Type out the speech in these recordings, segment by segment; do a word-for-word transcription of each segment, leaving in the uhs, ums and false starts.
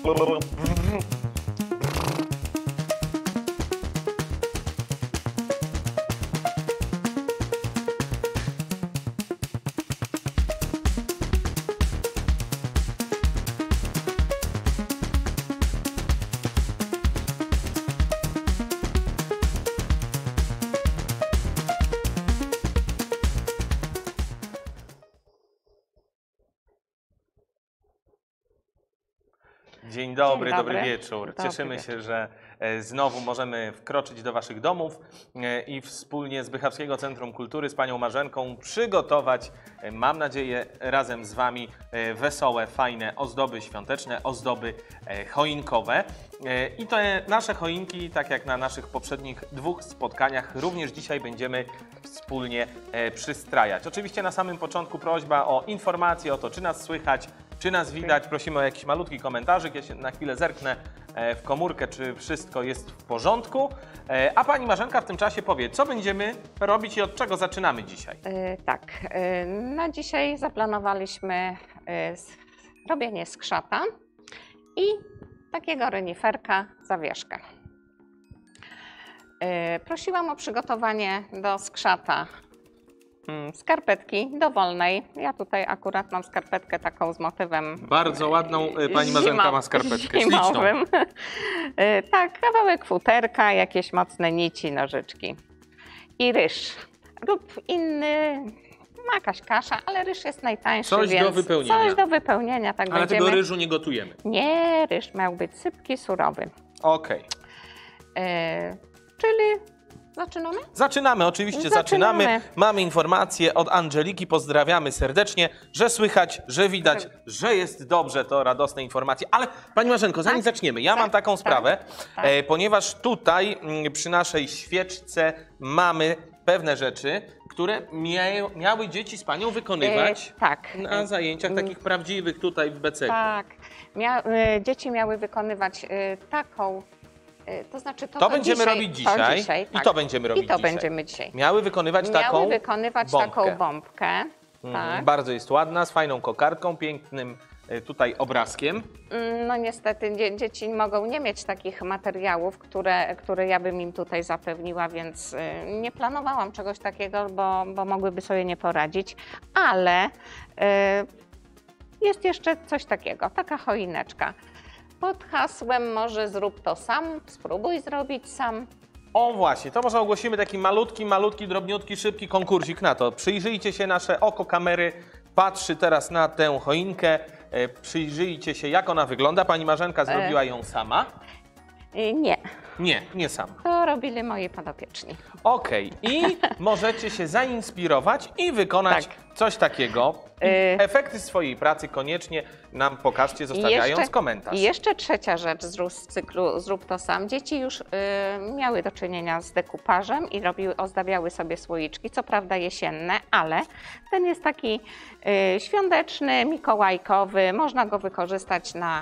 Dzień dobry, Dzień dobry, dobry wieczór. Dobry Cieszymy wieczór. się, że e, znowu możemy wkroczyć do Waszych domów e, i wspólnie z Bychawskiego Centrum Kultury z Panią Marzenką przygotować, e, mam nadzieję, razem z Wami e, wesołe, fajne ozdoby świąteczne, ozdoby e, choinkowe. E, I te nasze choinki, tak jak na naszych poprzednich dwóch spotkaniach, również dzisiaj będziemy wspólnie e, przystrajać. Oczywiście na samym początku prośba o informację o to, czy nas słychać, czy nas widać. Prosimy o jakiś malutki komentarzyk. Ja się na chwilę zerknę w komórkę, czy wszystko jest w porządku. A Pani Marzenka w tym czasie powie, co będziemy robić i od czego zaczynamy dzisiaj. Yy, tak, yy, na dzisiaj zaplanowaliśmy yy, robienie skrzata i takiego reniferka zawieszkę. Yy, prosiłam o przygotowanie do skrzata skarpetki dowolnej. Ja tutaj akurat mam skarpetkę taką z motywem. Bardzo ładną Pani Marzenka ma skarpetkę, zimowym. Tak, kawałek futerka, jakieś mocne nici, nożyczki i ryż lub inny, jakaś kasza, ale ryż jest najtańszy, Coś więc do wypełnienia. Coś do wypełnienia, tak Ale będziemy. tego ryżu nie gotujemy. Nie, ryż miał być sypki, surowy. Okej. Okay. Czyli zaczynamy? Zaczynamy, oczywiście zaczynamy. Zaczynamy. Mamy informację od Angeliki, pozdrawiamy serdecznie, że słychać, że widać, że jest dobrze, to radosne informacje. Ale Pani Marzenko, zanim Tak? zaczniemy, ja Tak, mam taką tak, sprawę, tak. E, ponieważ tutaj m, przy naszej świeczce mamy pewne rzeczy, które mia miały dzieci z Panią wykonywać E, tak. na zajęciach takich prawdziwych tutaj w Beceku. Tak. Mia e, dzieci miały wykonywać e, taką. To znaczy to, To to będziemy dzisiaj, robić dzisiaj, to dzisiaj i tak. to będziemy robić I to dzisiaj. będziemy dzisiaj. Miały wykonywać Miały taką wykonywać bombkę. taką bombkę. Mhm, Tak. bardzo jest ładna, z fajną kokardką, pięknym y, tutaj obrazkiem. No niestety dzie dzieci mogą nie mieć takich materiałów, które, które ja bym im tutaj zapewniła, więc y, nie planowałam czegoś takiego, bo, bo mogłyby sobie nie poradzić, ale y, jest jeszcze coś takiego, taka choineczka. Pod hasłem może zrób to sam, spróbuj zrobić sam. O właśnie, to może ogłosimy taki malutki, malutki, drobniutki, szybki konkursik na to. Przyjrzyjcie się, nasze oko kamery patrzy teraz na tę choinkę. E, przyjrzyjcie się, jak ona wygląda. Pani Marzenka zrobiła ją sama? Y, nie, Nie, nie sama. to robili moi podopieczni. Okej, i możecie się zainspirować i wykonać Tak. coś takiego. I Y- efekty swojej pracy koniecznie nam pokażcie, zostawiając jeszcze, komentarz. I jeszcze trzecia rzecz z, z cyklu Zrób to sam. Dzieci już y, miały do czynienia z dekupażem i robiły, ozdabiały sobie słoiczki, co prawda jesienne, ale ten jest taki y, świąteczny, mikołajkowy, można go wykorzystać na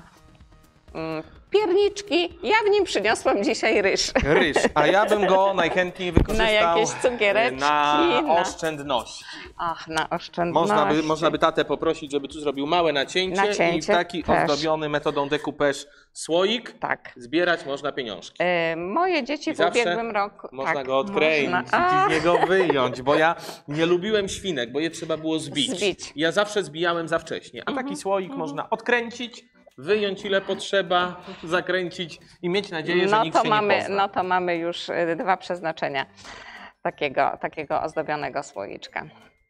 y, pierniczki. Ja w nim przyniosłam dzisiaj ryż. Ryż, a ja bym go najchętniej wykorzystał Na jakieś cukiereczki, na na- oszczędności. Ach, na oszczędności. Można by, można by tatę poprosić, żeby tu zrobił małe nacięcie, Nacięcie i w taki też. ozdobiony metodą decoupage słoik Tak. zbierać można pieniążki. Y, moje dzieci I w zawsze ubiegłym roku... Można tak, go odkręcić można. i z niego wyjąć, bo ja nie lubiłem świnek, bo je trzeba było zbić. Zbić. Ja zawsze zbijałem za wcześnie, a taki słoik można odkręcić, wyjąć ile potrzeba, zakręcić i mieć nadzieję, że No nikt to się mamy, nie pozna. no to mamy już y, dwa przeznaczenia takiego, takiego ozdobionego słoiczka.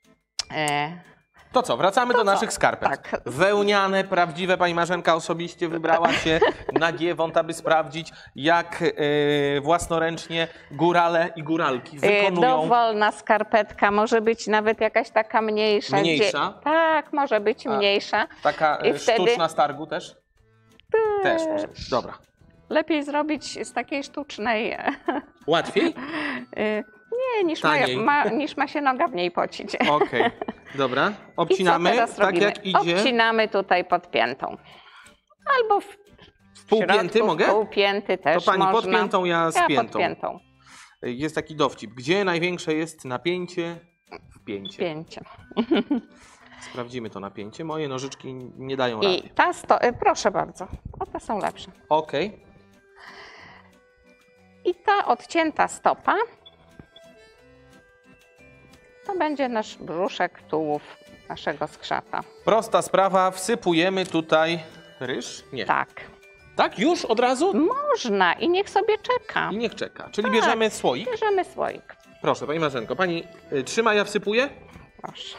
E, To co, wracamy do co? naszych skarpet. Tak. Wełniane, prawdziwe. Pani Marzenka osobiście wybrała się na Giewont, aby sprawdzić, jak e, własnoręcznie górale i góralki y, wykonują. dowolna skarpetka, może być nawet jakaś taka mniejsza. Mniejsza? Gdzie, tak, może być A. mniejsza. Taka I e, wtedy- sztuczna z targu też? Też może być. Dobra. Lepiej zrobić z takiej sztucznej, Łatwiej? y, nie, niż ma, Taniej. ma, niż ma się noga w niej pocić. Okej. Dobra. I co Obcinamy teraz tak robimy? jak idzie. Obcinamy tutaj pod piętą. Albo w, w Półpięty środku, mogę? Półpięty To też pani można. pod piętą, ja z Ja piętą. pod piętą. Jest taki dowcip. Gdzie największe jest napięcie? W pięcie. Pięcie. Sprawdzimy to napięcie. Moje nożyczki nie dają rady. I ta sto... y, proszę bardzo, o, te są lepsze. Okej. I ta odcięta stopa to będzie nasz brzuszek, tułów naszego skrzata. Prosta sprawa, wsypujemy tutaj ryż? Nie. Tak. Tak? Już od razu? Można i niech sobie czeka. I niech czeka. Czyli Tak. bierzemy słoik. Bierzemy słoik. Proszę, pani Marzenko, pani y, trzyma, ja wsypuję? Proszę.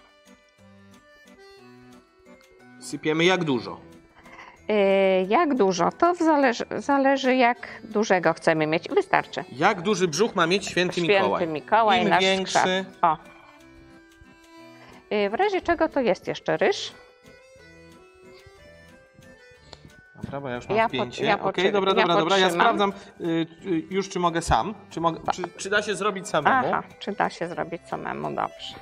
Sypiemy jak dużo? Yy, jak dużo? To zależy, zależy jak dużego chcemy mieć. Wystarczy. Jak duży brzuch ma mieć święty, Święty Mikołaj? Mikołaj, Im nasz większy... skrzat. O. Yy, w razie czego to jest jeszcze ryż. Dobra, bo ja już mam Ja wpięcie. pod- ja Okej, podczy- dobra, ja dobra, dobra. Ja podtrzymam. sprawdzam y, y, już, czy mogę sam. Czy, mogę, czy, czy da się zrobić samemu? Aha, czy da się zrobić samemu? Dobrze.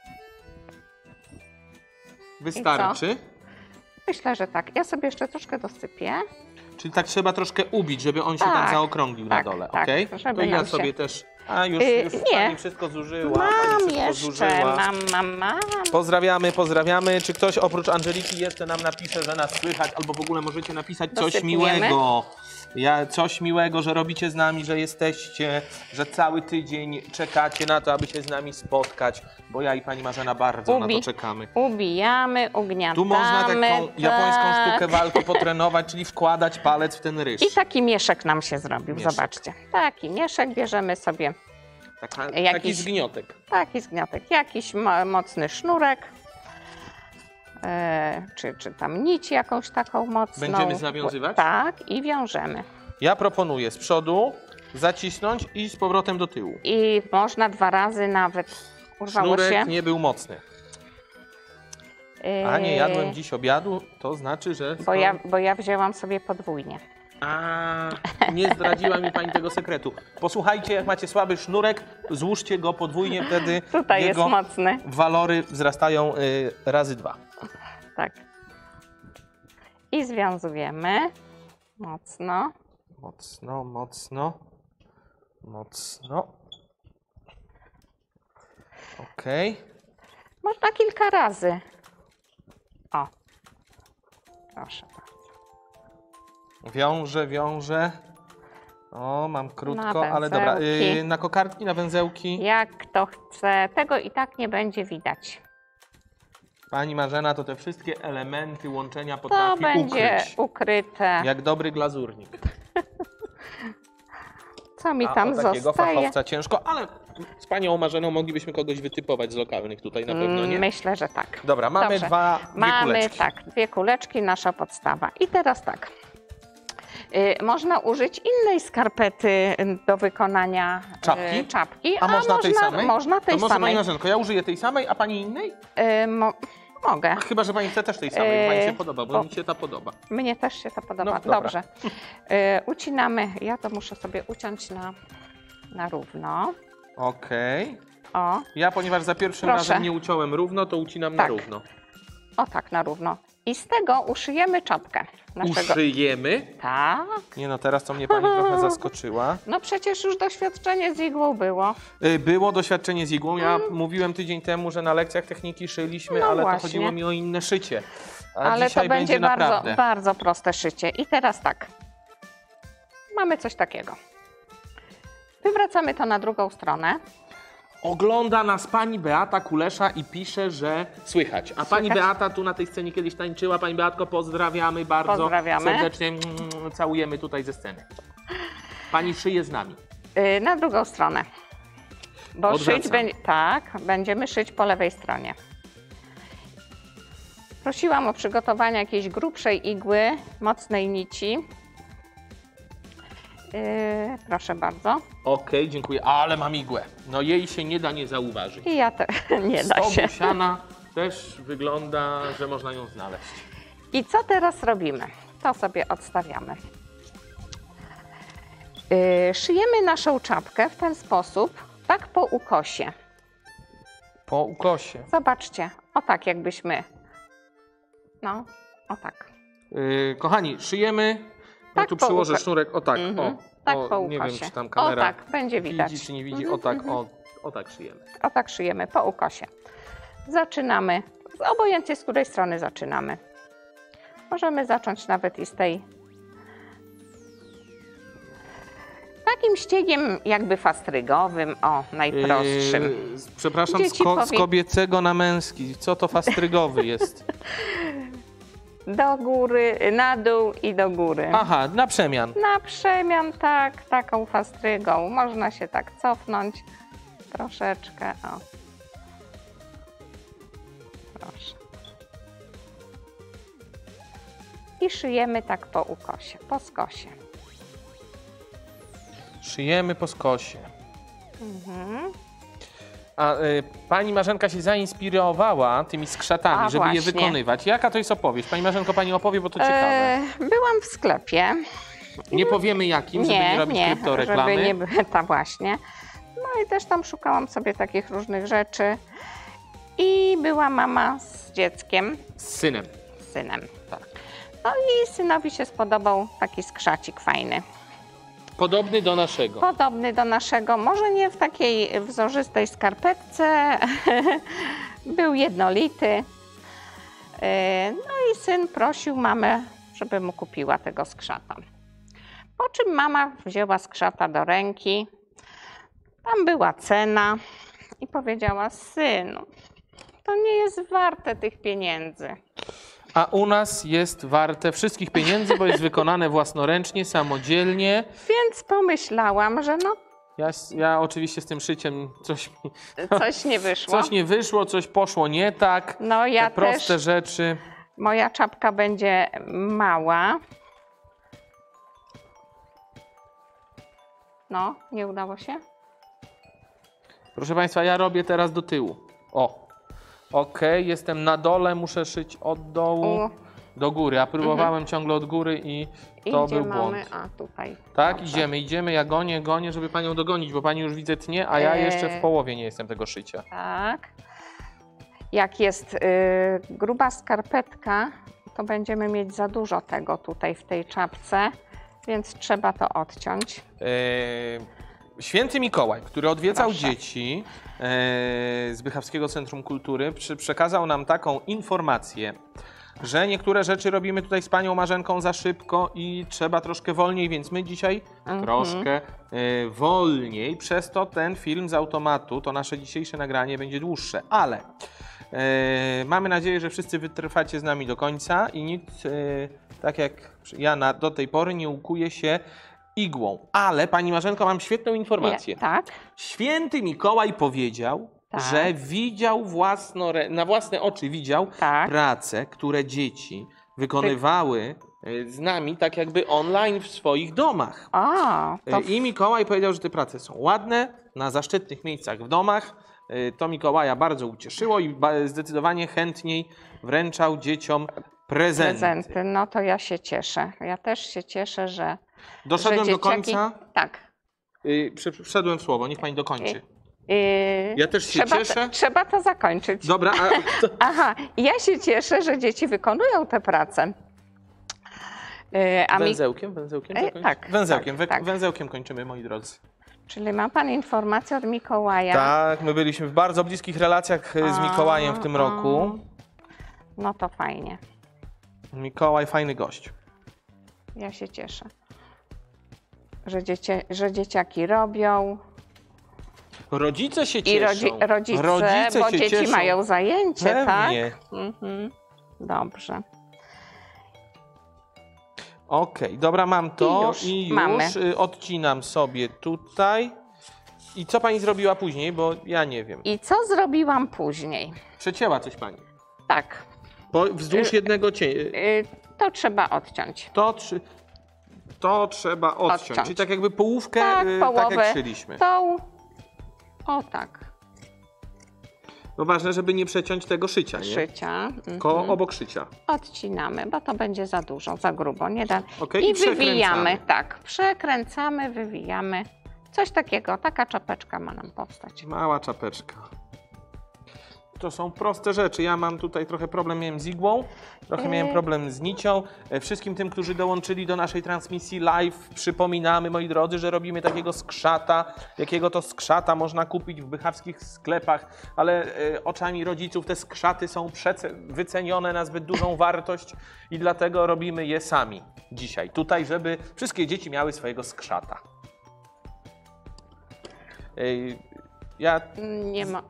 Wystarczy. Myślę, że tak. Ja sobie jeszcze troszkę dosypię. Czyli tak trzeba troszkę ubić, żeby on się tak, Tak, zaokrąglił tak, na dole, tak, okej? żeby To ja nam sobie się- też... A, już, Y, już nie. pani wszystko zużyła. Mam pani wszystko jeszcze, zużyła. mam, mam, mam. Pozdrawiamy, pozdrawiamy. Czy ktoś oprócz Angeliki jeszcze nam napisze, że nas słychać, albo w ogóle możecie napisać coś Dosypujemy. miłego. Ja, coś miłego, że robicie z nami, że jesteście, że cały tydzień czekacie na to, aby się z nami spotkać, bo ja i pani Marzena bardzo na Ubi- to czekamy. Ubijamy, ugniatamy. Tu można taką japońską tak. sztukę walki potrenować, czyli wkładać palec w ten ryż. I taki mieszek nam się zrobił, Mieszek. zobaczcie. Taki mieszek bierzemy sobie, Taka, jakiś- Taki zgniotek. taki zgniatek, jakiś mo- mocny sznurek, e, czy, czy tam nić jakąś taką mocną. Będziemy zawiązywać? Tak, i wiążemy. Ja proponuję z przodu zacisnąć i z powrotem do tyłu. I można dwa razy nawet. Urwało Sznurek się. nie był mocny. E, A nie jadłem dziś obiadu, to znaczy, że... Bo ja, bo ja wzięłam sobie podwójnie. A, nie zdradziła mi pani tego sekretu. Posłuchajcie, jak macie słaby sznurek, złóżcie go podwójnie, wtedy Tutaj jest jego mocny. walory wzrastają y, razy dwa. Tak. I związujemy mocno. Mocno, mocno, mocno. Okej. Można kilka razy. O. Proszę bardzo. Wiążę, wiążę. O, mam krótko, Na ale dobra. węzełki. Y, na kokardki, na węzełki. Jak kto chce, tego i tak nie będzie widać. Pani Marzena to te wszystkie elementy łączenia To potrafi będzie ukryć. ukryte. Jak dobry glazurnik. Co mi A tam o takiego zostaje? fachowca ciężko, ale z panią Marzeną moglibyśmy kogoś wytypować z lokalnych tutaj na pewno, nie? Mm, Myślę, że tak. Dobra, mamy Dobrze. dwa, dwie Mamy kuleczki. tak, dwie kuleczki, nasza podstawa. I teraz tak. Y, można użyć innej skarpety do wykonania y, Czapki? czapki. A, można tej samej? Można tej to może samej. pani Marzenko, ja użyję tej samej, a pani innej? Y, mo mogę. A chyba, że pani chce też tej samej, bo pani się Yy, podoba, bo bo- mi się ta podoba. Mnie też się to podoba. No, dobra. Dobrze. Y, ucinamy. Ja to muszę sobie uciąć na, na równo. Okej. O, Ja, ponieważ za pierwszym Proszę. razem nie uciąłem równo, to ucinam na Tak. równo. o tak, na równo. I z tego uszyjemy czapkę. Naszego... Uszyjemy. Tak. Nie no, teraz to mnie pani trochę zaskoczyła. No przecież już doświadczenie z igłą było. Y, Było doświadczenie z igłą. Ja mówiłem tydzień temu, że na lekcjach techniki szyliśmy, No ale właśnie. to chodziło mi o inne szycie. A Ale dzisiaj to będzie bardzo, naprawdę. bardzo proste szycie. I teraz tak. Mamy coś takiego. Wywracamy to na drugą stronę. Ogląda nas pani Beata Kulesza i pisze, że słychać. A pani Słychać? Beata tu na tej scenie kiedyś tańczyła. Pani Beatko, pozdrawiamy bardzo Pozdrawiamy. serdecznie. Mm, Całujemy tutaj ze sceny. Pani szyje z nami. Yy, na drugą stronę. Bo Odwracamy. szyć będzie. Tak, będziemy szyć po lewej stronie. Prosiłam o przygotowanie jakiejś grubszej igły, mocnej nici. Yy, proszę bardzo. Okej, dziękuję. Ale mam igłę. No jej się nie da nie zauważyć. I ja te nie da Stogu się. siana też wygląda, że można ją znaleźć. I co teraz robimy? To sobie odstawiamy. Yy, szyjemy naszą czapkę w ten sposób, tak po ukosie. Po ukosie. Zobaczcie, o tak jakbyśmy, no, o tak. Yy, kochani, szyjemy. No Tak tu po przyłożę uko- sznurek. O tak, Mhm, o. tak o po nie wiem, ukosie. czy tam O kamera tak, będzie widać. widzi, czy nie widzi. Mhm, O tak, mhm. o, o tak szyjemy. O tak szyjemy po ukosie. zaczynamy, obojętnie z której strony zaczynamy. Możemy zacząć nawet i z tej. Takim ściegiem jakby fastrygowym, o, najprostszym. Yy, przepraszam, Dzieci z, ko z powie- kobiecego na męski. Co to fastrygowy jest? Do góry, na dół i do góry. Aha, na przemian. Na przemian, tak, taką fastrygą. Można się tak cofnąć troszeczkę, o. Proszę. I szyjemy tak po ukosie, po skosie. Szyjemy po skosie. Mhm. A y, pani Marzenka się zainspirowała tymi skrzatami, A, żeby je właśnie. wykonywać. Jaka to jest opowieść? Pani Marzenko, pani opowie, bo to ciekawe. E, byłam w sklepie. Nie powiemy jakim, żeby nie robić kryptoreklamy. żeby nie by- ta właśnie. No i też tam szukałam sobie takich różnych rzeczy. I była mama z dzieckiem, Z synem. z synem. Tak. No i synowi się spodobał taki skrzacik fajny. Podobny do naszego. Podobny do naszego, może nie w takiej wzorzystej skarpetce, był jednolity. E, No i syn prosił mamę, żeby mu kupiła tego skrzata. Po czym mama wzięła skrzata do ręki, tam była cena i powiedziała: synu, to nie jest warte tych pieniędzy. A u nas jest warte wszystkich pieniędzy, bo jest wykonane własnoręcznie, samodzielnie. Więc pomyślałam, że no Ja, ja oczywiście z tym szyciem coś, mi- coś nie wyszło. coś nie wyszło, coś poszło nie tak. No ja Te proste też, rzeczy. moja czapka będzie mała. No, nie udało się? Proszę Państwa, ja robię teraz do tyłu. O, okej, jestem na dole, muszę szyć od dołu U. do góry. A próbowałem ciągle od góry i to Idzie był mamy, błąd. a tutaj. Tak, Dobrze. idziemy, idziemy, ja gonię, gonię, żeby Panią dogonić, bo Pani już widzę tnie, a ja Eee. jeszcze w połowie nie jestem tego szycia. Tak. Jak jest y, gruba skarpetka, to będziemy mieć za dużo tego tutaj w tej czapce, więc trzeba to odciąć. Eee, Święty Mikołaj, który odwiedzał Proszę. dzieci e, z Bychawskiego Centrum Kultury, przy, przekazał nam taką informację, że niektóre rzeczy robimy tutaj z Panią Marzenką za szybko i trzeba troszkę wolniej, więc my dzisiaj Mhm. troszkę e, wolniej. Przez to ten film z automatu, to nasze dzisiejsze nagranie będzie dłuższe, ale e, mamy nadzieję, że wszyscy wytrwacie z nami do końca i nikt, e, tak jak ja na, do tej pory, nie ukuje się igłą. Ale Pani Marzenko, mam świetną informację. Je, tak, Święty Mikołaj powiedział, Tak. że widział własnorę- na własne oczy widział tak. prace, które dzieci wykonywały e, z nami tak jakby online w swoich domach. O, to E, I Mikołaj powiedział, że te prace są ładne, na zaszczytnych miejscach w domach. E, To Mikołaja bardzo ucieszyło i ba- zdecydowanie chętniej wręczał dzieciom prezenty. prezenty. No to ja się cieszę. Ja też się cieszę, że. Doszedłem że do końca. Tak. Y, prze- Wszedłem w słowo, niech Pani dokończy. Yy, Ja też się trzeba cieszę. To, trzeba to zakończyć. Dobra, a to, Aha, ja się cieszę, że dzieci wykonują te prace. Yy, a mi, węzełkiem, węzełkiem E, zakończy? tak, Węzełkiem, tak, we- tak. węzełkiem kończymy, moi drodzy. czyli ma Pan informację od Mikołaja? Tak, my byliśmy w bardzo bliskich relacjach e, z Mikołajem w tym A, roku. No to fajnie. Mikołaj, fajny gość. Ja się cieszę, że, dziecię, że dzieciaki robią Rodzice się i cieszą. rodzi, rodzice, Rodzice bo się dzieci cieszą. mają zajęcie, Pewnie. tak? Mhm. Dobrze. Okej, dobra, mam to I już i już mamy. y, odcinam sobie tutaj. I co Pani zrobiła później, bo ja nie wiem. I co zrobiłam później? Przecięła coś Pani. Tak, Po, wzdłuż Y, jednego cienia. y, to trzeba odciąć. To, trzy, to trzeba odciąć. Odciąć. Czyli tak jakby połówkę, Tak, y, tak połowę. jak szyliśmy. Tą, o tak, No ważne, żeby nie przeciąć tego szycia, nie? szycia. Koło Mhm. obok szycia. Odcinamy, bo to będzie za dużo, za grubo. Nie da. Okej, I, i przekręcamy. wywijamy, tak, przekręcamy, wywijamy. Coś takiego, taka czapeczka ma nam powstać. Mała czapeczka. To są proste rzeczy. Ja mam tutaj trochę problem, miałem z igłą, trochę miałem problem z nicią. E, Wszystkim tym, którzy dołączyli do naszej transmisji live, przypominamy, moi drodzy, że robimy takiego skrzata. Jakiego to skrzata można kupić w bychawskich sklepach, ale e, oczami rodziców te skrzaty są przece- wycenione na zbyt dużą wartość i dlatego robimy je sami dzisiaj. Tutaj, żeby wszystkie dzieci miały swojego skrzata. E, Ja Nie ma.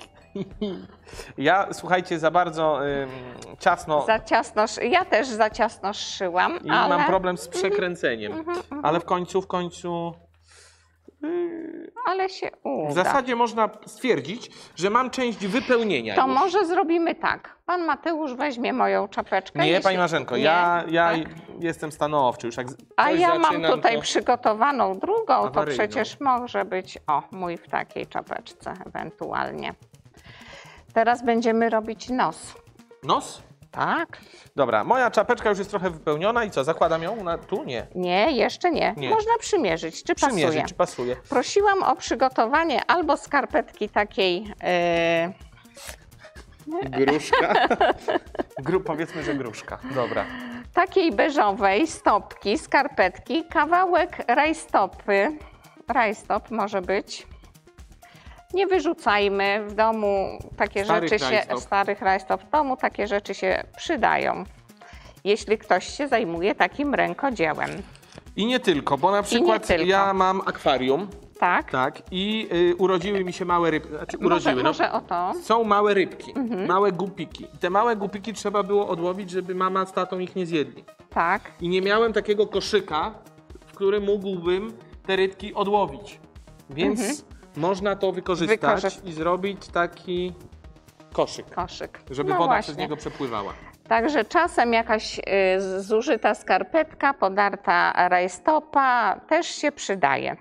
Ja, słuchajcie, za bardzo ym, ciasno Za ciasno, szy- ja też za ciasno szyłam, i ale, mam problem z przekręceniem, ale w końcu, w końcu yy, ale się uda. w zasadzie można stwierdzić, że mam część wypełnienia To już. może zrobimy tak. Pan Mateusz weźmie moją czapeczkę. Nie, jeśli- Pani Marzenko, Nie, ja, ja tak? jestem stanowczy. Już jak z- A coś ja mam zaczynam, tutaj to... przygotowaną drugą, to awaryjną. przecież może być, o, mój w takiej czapeczce ewentualnie. Teraz będziemy robić nos. Nos? Tak? Dobra, moja czapeczka już jest trochę wypełniona i co, zakładam ją na tu? Nie. Nie, jeszcze nie. Nie. Można przymierzyć, czy pasuje. Przymierzyć, czy pasuje. Prosiłam o przygotowanie albo skarpetki takiej, yy, Gruszka. Gru, powiedzmy, że gruszka. Dobra. takiej beżowej stopki, skarpetki, kawałek rajstopy. Rajstop może być. Nie wyrzucajmy w domu, takie Starych rzeczy się, rajstop. starych rajstop w domu, takie rzeczy się przydają, jeśli ktoś się zajmuje takim rękodziełem. I nie tylko, bo na przykład tylko. ja mam akwarium, Tak? tak, i y, urodziły mi się małe rybki, znaczy Może, urodziły, no, może o to. są małe rybki, Mhm. małe gupiki. I te małe gupiki trzeba było odłowić, żeby mama z tatą ich nie zjedli. Tak. I nie miałem takiego koszyka, w którym mógłbym te rybki odłowić. Więc Mhm. można to wykorzystać Wykorzyst- i zrobić taki koszyk, Koszyk. żeby No woda właśnie. przez niego przepływała. Także czasem jakaś y, zużyta skarpetka, podarta rajstopa też się przydaje.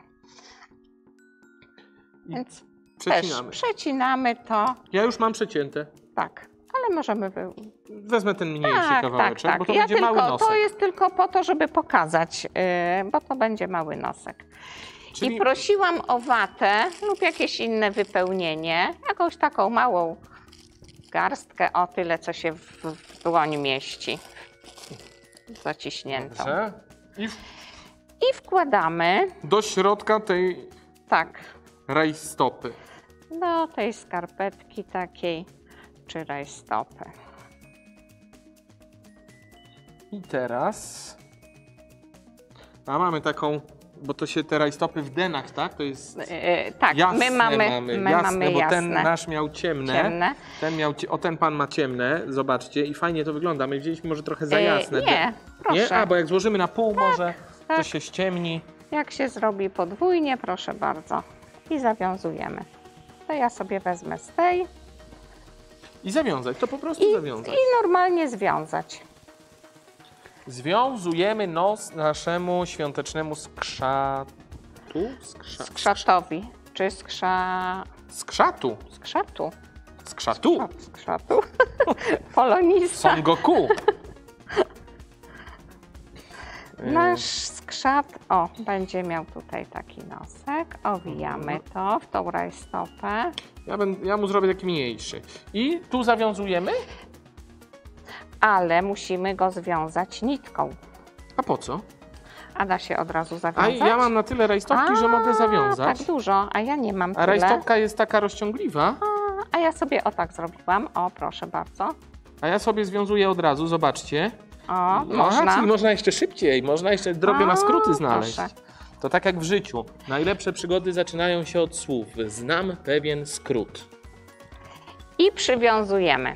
I Więc przecinamy. też przecinamy to, Ja już mam przecięte. tak, ale możemy wy... Wezmę ten mniejszy Tak, tak, kawałeczek, tak. bo to Ja będzie tylko, mały nosek. to jest tylko po to, żeby pokazać, yy, bo to będzie mały nosek. Czyli- I prosiłam o watę lub jakieś inne wypełnienie, jakąś taką małą garstkę, o tyle, co się w, w dłoń mieści, zaciśniętą. Dobrze. I w, I wkładamy, do środka tej tak, rajstopy. do tej skarpetki takiej, czy rajstopy. I teraz... A mamy taką, bo to się te rajstopy w denach, tak? To jest Yy, tak, jasne my mamy, my jasne, mamy bo jasne, ten nasz miał ciemne. ciemne. Ten miał, cie- o ten pan ma ciemne, zobaczcie, i fajnie to wygląda. My wzięliśmy może trochę za Yy, jasne. nie, proszę. Nie? A, bo jak złożymy na pół może, to tak. się ściemni. Jak się zrobi podwójnie, proszę bardzo, i zawiązujemy. To ja sobie wezmę z tej I zawiązać, to po prostu i, zawiązać. i normalnie związać. Związujemy nos naszemu świątecznemu skrzatu. Skrza... Skrzatowi, czy skrza... Skrzatu. skrzatu? Skrzatu. Skrzatu. Polonista. Son Goku. Nasz skrzat, o, będzie miał tutaj taki nosek. Owijamy to w tą rajstopę. Ja, będę, ja mu zrobię taki mniejszy. I tu zawiązujemy? Ale musimy go związać nitką. A po co? A da się od razu A zawiązać? ja mam na tyle rajstopki, że A, mogę zawiązać. Tak dużo, a ja nie mam A tyle. rajstopka jest taka rozciągliwa, A, a ja sobie o tak zrobiłam. O, proszę bardzo. a ja sobie związuję od razu, zobaczcie. O, No, można. czyli można jeszcze szybciej, można jeszcze drogę na A, skróty znaleźć. proszę. To tak jak w życiu. Najlepsze przygody zaczynają się od słów. Znam pewien skrót. I przywiązujemy.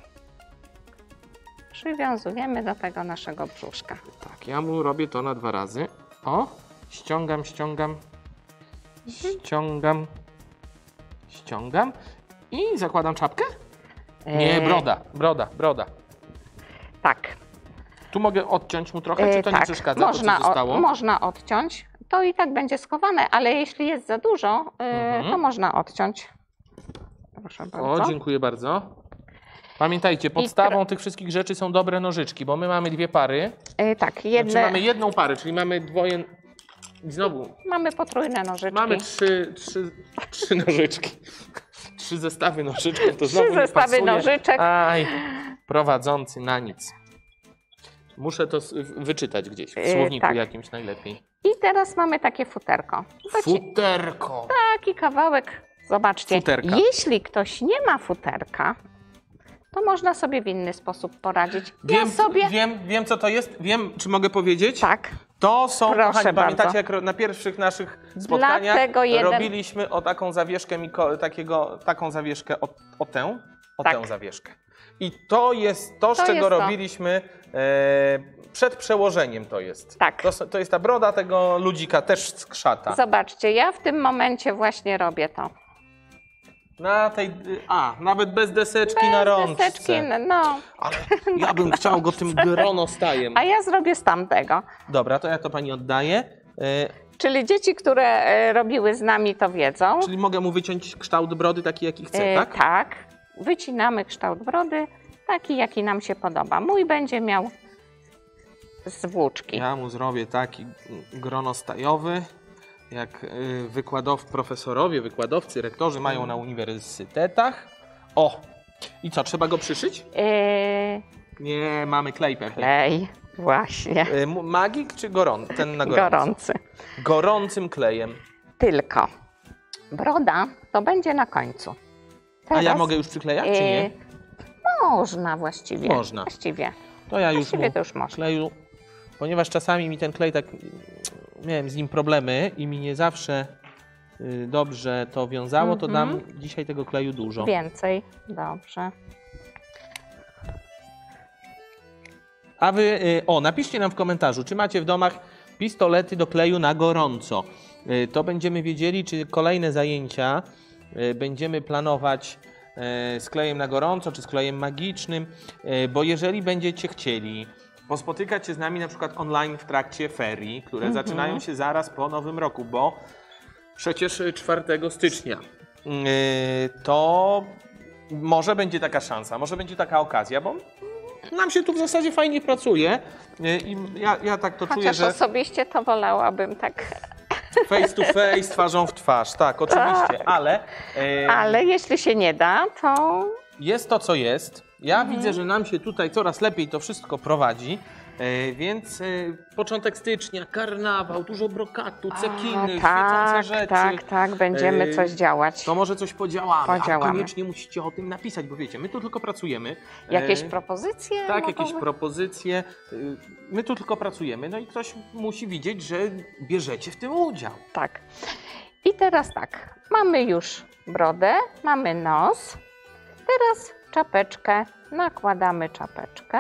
Przywiązujemy do tego naszego brzuszka. Tak, ja mu robię to na dwa razy. O, ściągam, ściągam, ściągam, ściągam i zakładam czapkę? Nie, E, broda, broda, broda. Tak. Tu mogę odciąć mu trochę, E, czy to tak. nie przeszkadza, można, to co zostało? o, można odciąć. To i tak będzie schowane, ale jeśli jest za dużo, e, Mhm. to można odciąć. Proszę bardzo. O, dziękuję bardzo. Pamiętajcie, podstawą tych wszystkich rzeczy są dobre nożyczki, bo my mamy dwie pary. E, tak, jedne, Znaczy mamy jedną parę, czyli mamy dwoje... I znowu, mamy potrójne nożyczki. mamy trzy, trzy, trzy nożyczki. Trzy zestawy nożyczków, to Trzy znowu nie zestawy pasuje. nożyczek. Aj, prowadzący na nic. Muszę to s- wyczytać gdzieś, w Yy, słowniku tak. jakimś najlepiej. I teraz mamy takie futerko. To ci- Futerko. Taki kawałek, zobaczcie, Futerka. jeśli ktoś nie ma futerka, to można sobie w inny sposób poradzić. Wiem, ja sobie... wiem, wiem, co to jest. Wiem, czy mogę powiedzieć? Tak, To są, Proszę kochani, bardzo. pamiętacie, jak ro- na pierwszych naszych spotkaniach Dlatego jeden- robiliśmy o taką zawieszkę, Miko, takiego, taką zawieszkę, o, o tę, o Tak. tę zawieszkę. I to jest to, z To czego jest to. robiliśmy e, przed przełożeniem to jest. Tak. To, s- to jest ta broda tego ludzika, też z krzata. zobaczcie, ja w tym momencie właśnie robię to. Na tej, a, nawet bez deseczki na rączce. Deseczki, no, Ale ja bym chciał go tym gronostajem. a ja zrobię z tamtego. Dobra, to ja to pani oddaję. E, Czyli dzieci, które e, robiły z nami, to wiedzą. czyli mogę mu wyciąć kształt brody taki, jaki chcę, E, tak? tak, wycinamy kształt brody, taki jaki nam się podoba. Mój będzie miał z włóczki. Ja mu zrobię taki gronostajowy, jak y, wykładow, profesorowie, wykładowcy, rektorzy mają na uniwersytetach. O! I co, trzeba go przyszyć? E, Nie, mamy klej pewnie. klej, właśnie, Y, mu- magik czy goron? Ten na gorąco? gorący. Gorącym klejem. Tylko broda to będzie na końcu. A ja Teraz, mogę już przyklejać, czy nie? e, Można właściwie. Można. Właściwie. To ja już Właściwie mu to już można. kleju, ponieważ czasami mi ten klej tak, miałem z nim problemy i mi nie zawsze y, dobrze to wiązało, to Mhm. dam dzisiaj tego kleju dużo. Więcej, dobrze. A wy, y, o, napiszcie nam w komentarzu, czy macie w domach pistolety do kleju na gorąco. Y, To będziemy wiedzieli, czy kolejne zajęcia y, będziemy planować y, z klejem na gorąco, czy z klejem magicznym, y, bo jeżeli będziecie chcieli pospotykać się z nami na przykład online w trakcie ferii, które Mhm. zaczynają się zaraz po Nowym Roku, bo przecież y, czwartego stycznia, y, to może będzie taka szansa, może będzie taka okazja, bo nam się tu w zasadzie fajnie pracuje y, i ja, ja tak to czuję, Chociaż że osobiście to wolałabym tak. face to face, twarzą w twarz, tak, oczywiście, ale y, Ale jeśli się nie da, to jest to, co jest. Ja Mhm. widzę, że nam się tutaj coraz lepiej to wszystko prowadzi, y, więc y, początek stycznia, karnawał, dużo brokatu, cekiny, świecące tak, rzeczy. tak, tak, będziemy Yy, coś działać. To może coś podziałamy, Podziałamy. a koniecznie musicie o tym napisać, bo wiecie, my tu tylko pracujemy. Jakieś Y, propozycje? Tak, mogą jakieś być? propozycje. Y, My tu tylko pracujemy, no i ktoś musi widzieć, że bierzecie w tym udział. Tak. I teraz tak, mamy już brodę, mamy nos. Teraz czapeczkę, nakładamy czapeczkę.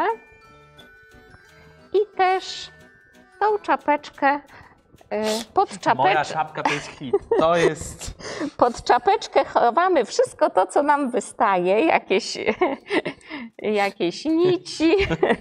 I też tą czapeczkę, y, pod Moja czapeczkę, czapka to jest hit. To jest... pod czapeczkę chowamy wszystko to, co nam wystaje, jakieś, jakieś nici.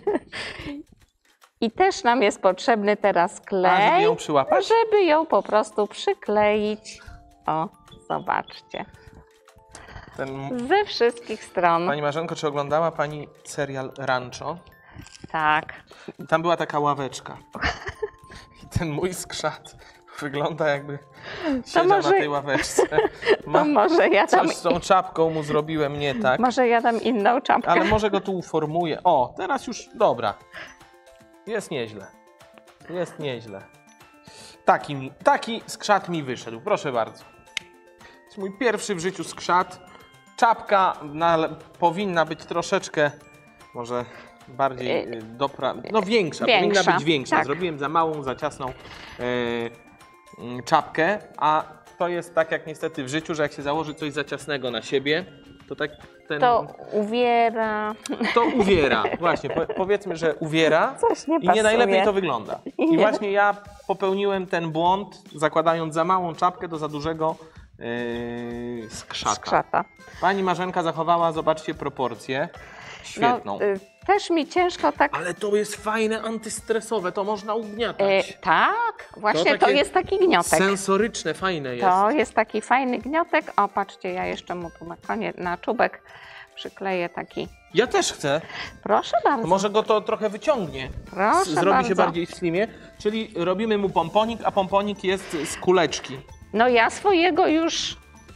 I też nam jest potrzebny teraz A, klej, żeby ją przyłapać? żeby ją po prostu przykleić. O, zobaczcie. Ten... Ze wszystkich stron. Pani Marzenko, czy oglądała Pani serial Rancho? Tak. I tam była taka ławeczka. I ten mój skrzat wygląda, jakby siedział może- na tej ławeczce. To Ma... może ja dam, Coś z tą czapką mu zrobiłem nie tak, może ja dam inną czapkę. ale może go tu uformuję. O, teraz już dobra. Jest nieźle. Jest nieźle. Taki, mi, taki skrzat mi wyszedł, proszę bardzo. To jest mój pierwszy w życiu skrzat. Czapka na, powinna być troszeczkę, może bardziej y, dopra... No większa, Większa, powinna być większa. tak. Zrobiłem za małą, za ciasną y, y, czapkę, a to jest tak jak niestety w życiu, że jak się założy coś za ciasnego na siebie, to tak ten... To uwiera. To uwiera, właśnie, po, powiedzmy, że uwiera Coś nie i nie pasuje. najlepiej to wygląda. I Nie. właśnie ja popełniłem ten błąd, zakładając za małą czapkę do za dużego yy, skrzata. Skrzata. Pani Marzenka zachowała, zobaczcie, proporcję świetną. No, y, też mi ciężko tak. Ale to jest fajne, antystresowe, to można Y, ugniatać. tak, właśnie to, takie jest taki gniotek. Sensoryczne, fajne jest. To jest taki fajny gniotek. O, patrzcie, ja jeszcze mu tu na koniec, na czubek przykleję taki. Ja też chcę. Proszę bardzo. To może go to trochę wyciągnie. Proszę Zrobi bardzo. się bardziej slimie. Czyli robimy mu pomponik, a pomponik jest z kuleczki. No ja swojego już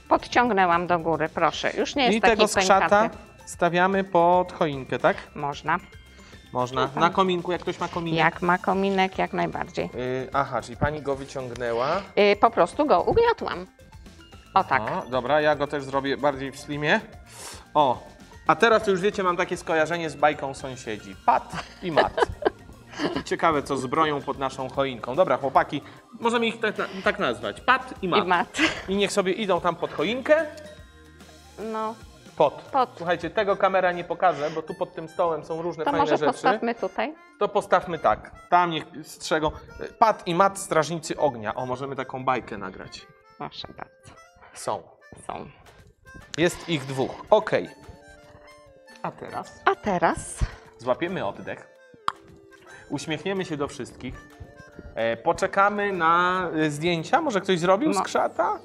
Podciągnęłam do góry, proszę. Już nie jest I taki tego skrzata pękaty. stawiamy pod choinkę, tak? Można. Można. Na kominku, jak ktoś ma kominek. Jak ma kominek, jak najbardziej. Yy, aha, czyli pani go wyciągnęła. Yy, po prostu go ugniotłam. O tak. O, dobra, ja go też zrobię bardziej w slimie. O, a teraz to już wiecie, mam takie skojarzenie z bajką sąsiedzi. Pat i mat. Ciekawe, co zbroją pod naszą choinką. Dobra, chłopaki, możemy ich tak, tak nazwać. Pat i mat. I mat. I niech sobie idą tam pod choinkę. No, Pod. pod. Słuchajcie, tego kamera nie pokaże, bo tu pod tym stołem są różne To fajne może rzeczy. postawmy tutaj. To postawmy tak. Tam niech strzegą. Pat i mat, strażnicy ognia. O, możemy taką bajkę nagrać. Proszę bardzo. Są. Są. Jest ich dwóch. Okej. A teraz A teraz złapiemy oddech. Uśmiechniemy się do wszystkich. E, poczekamy na e, zdjęcia. Może ktoś zrobił No. skrzata?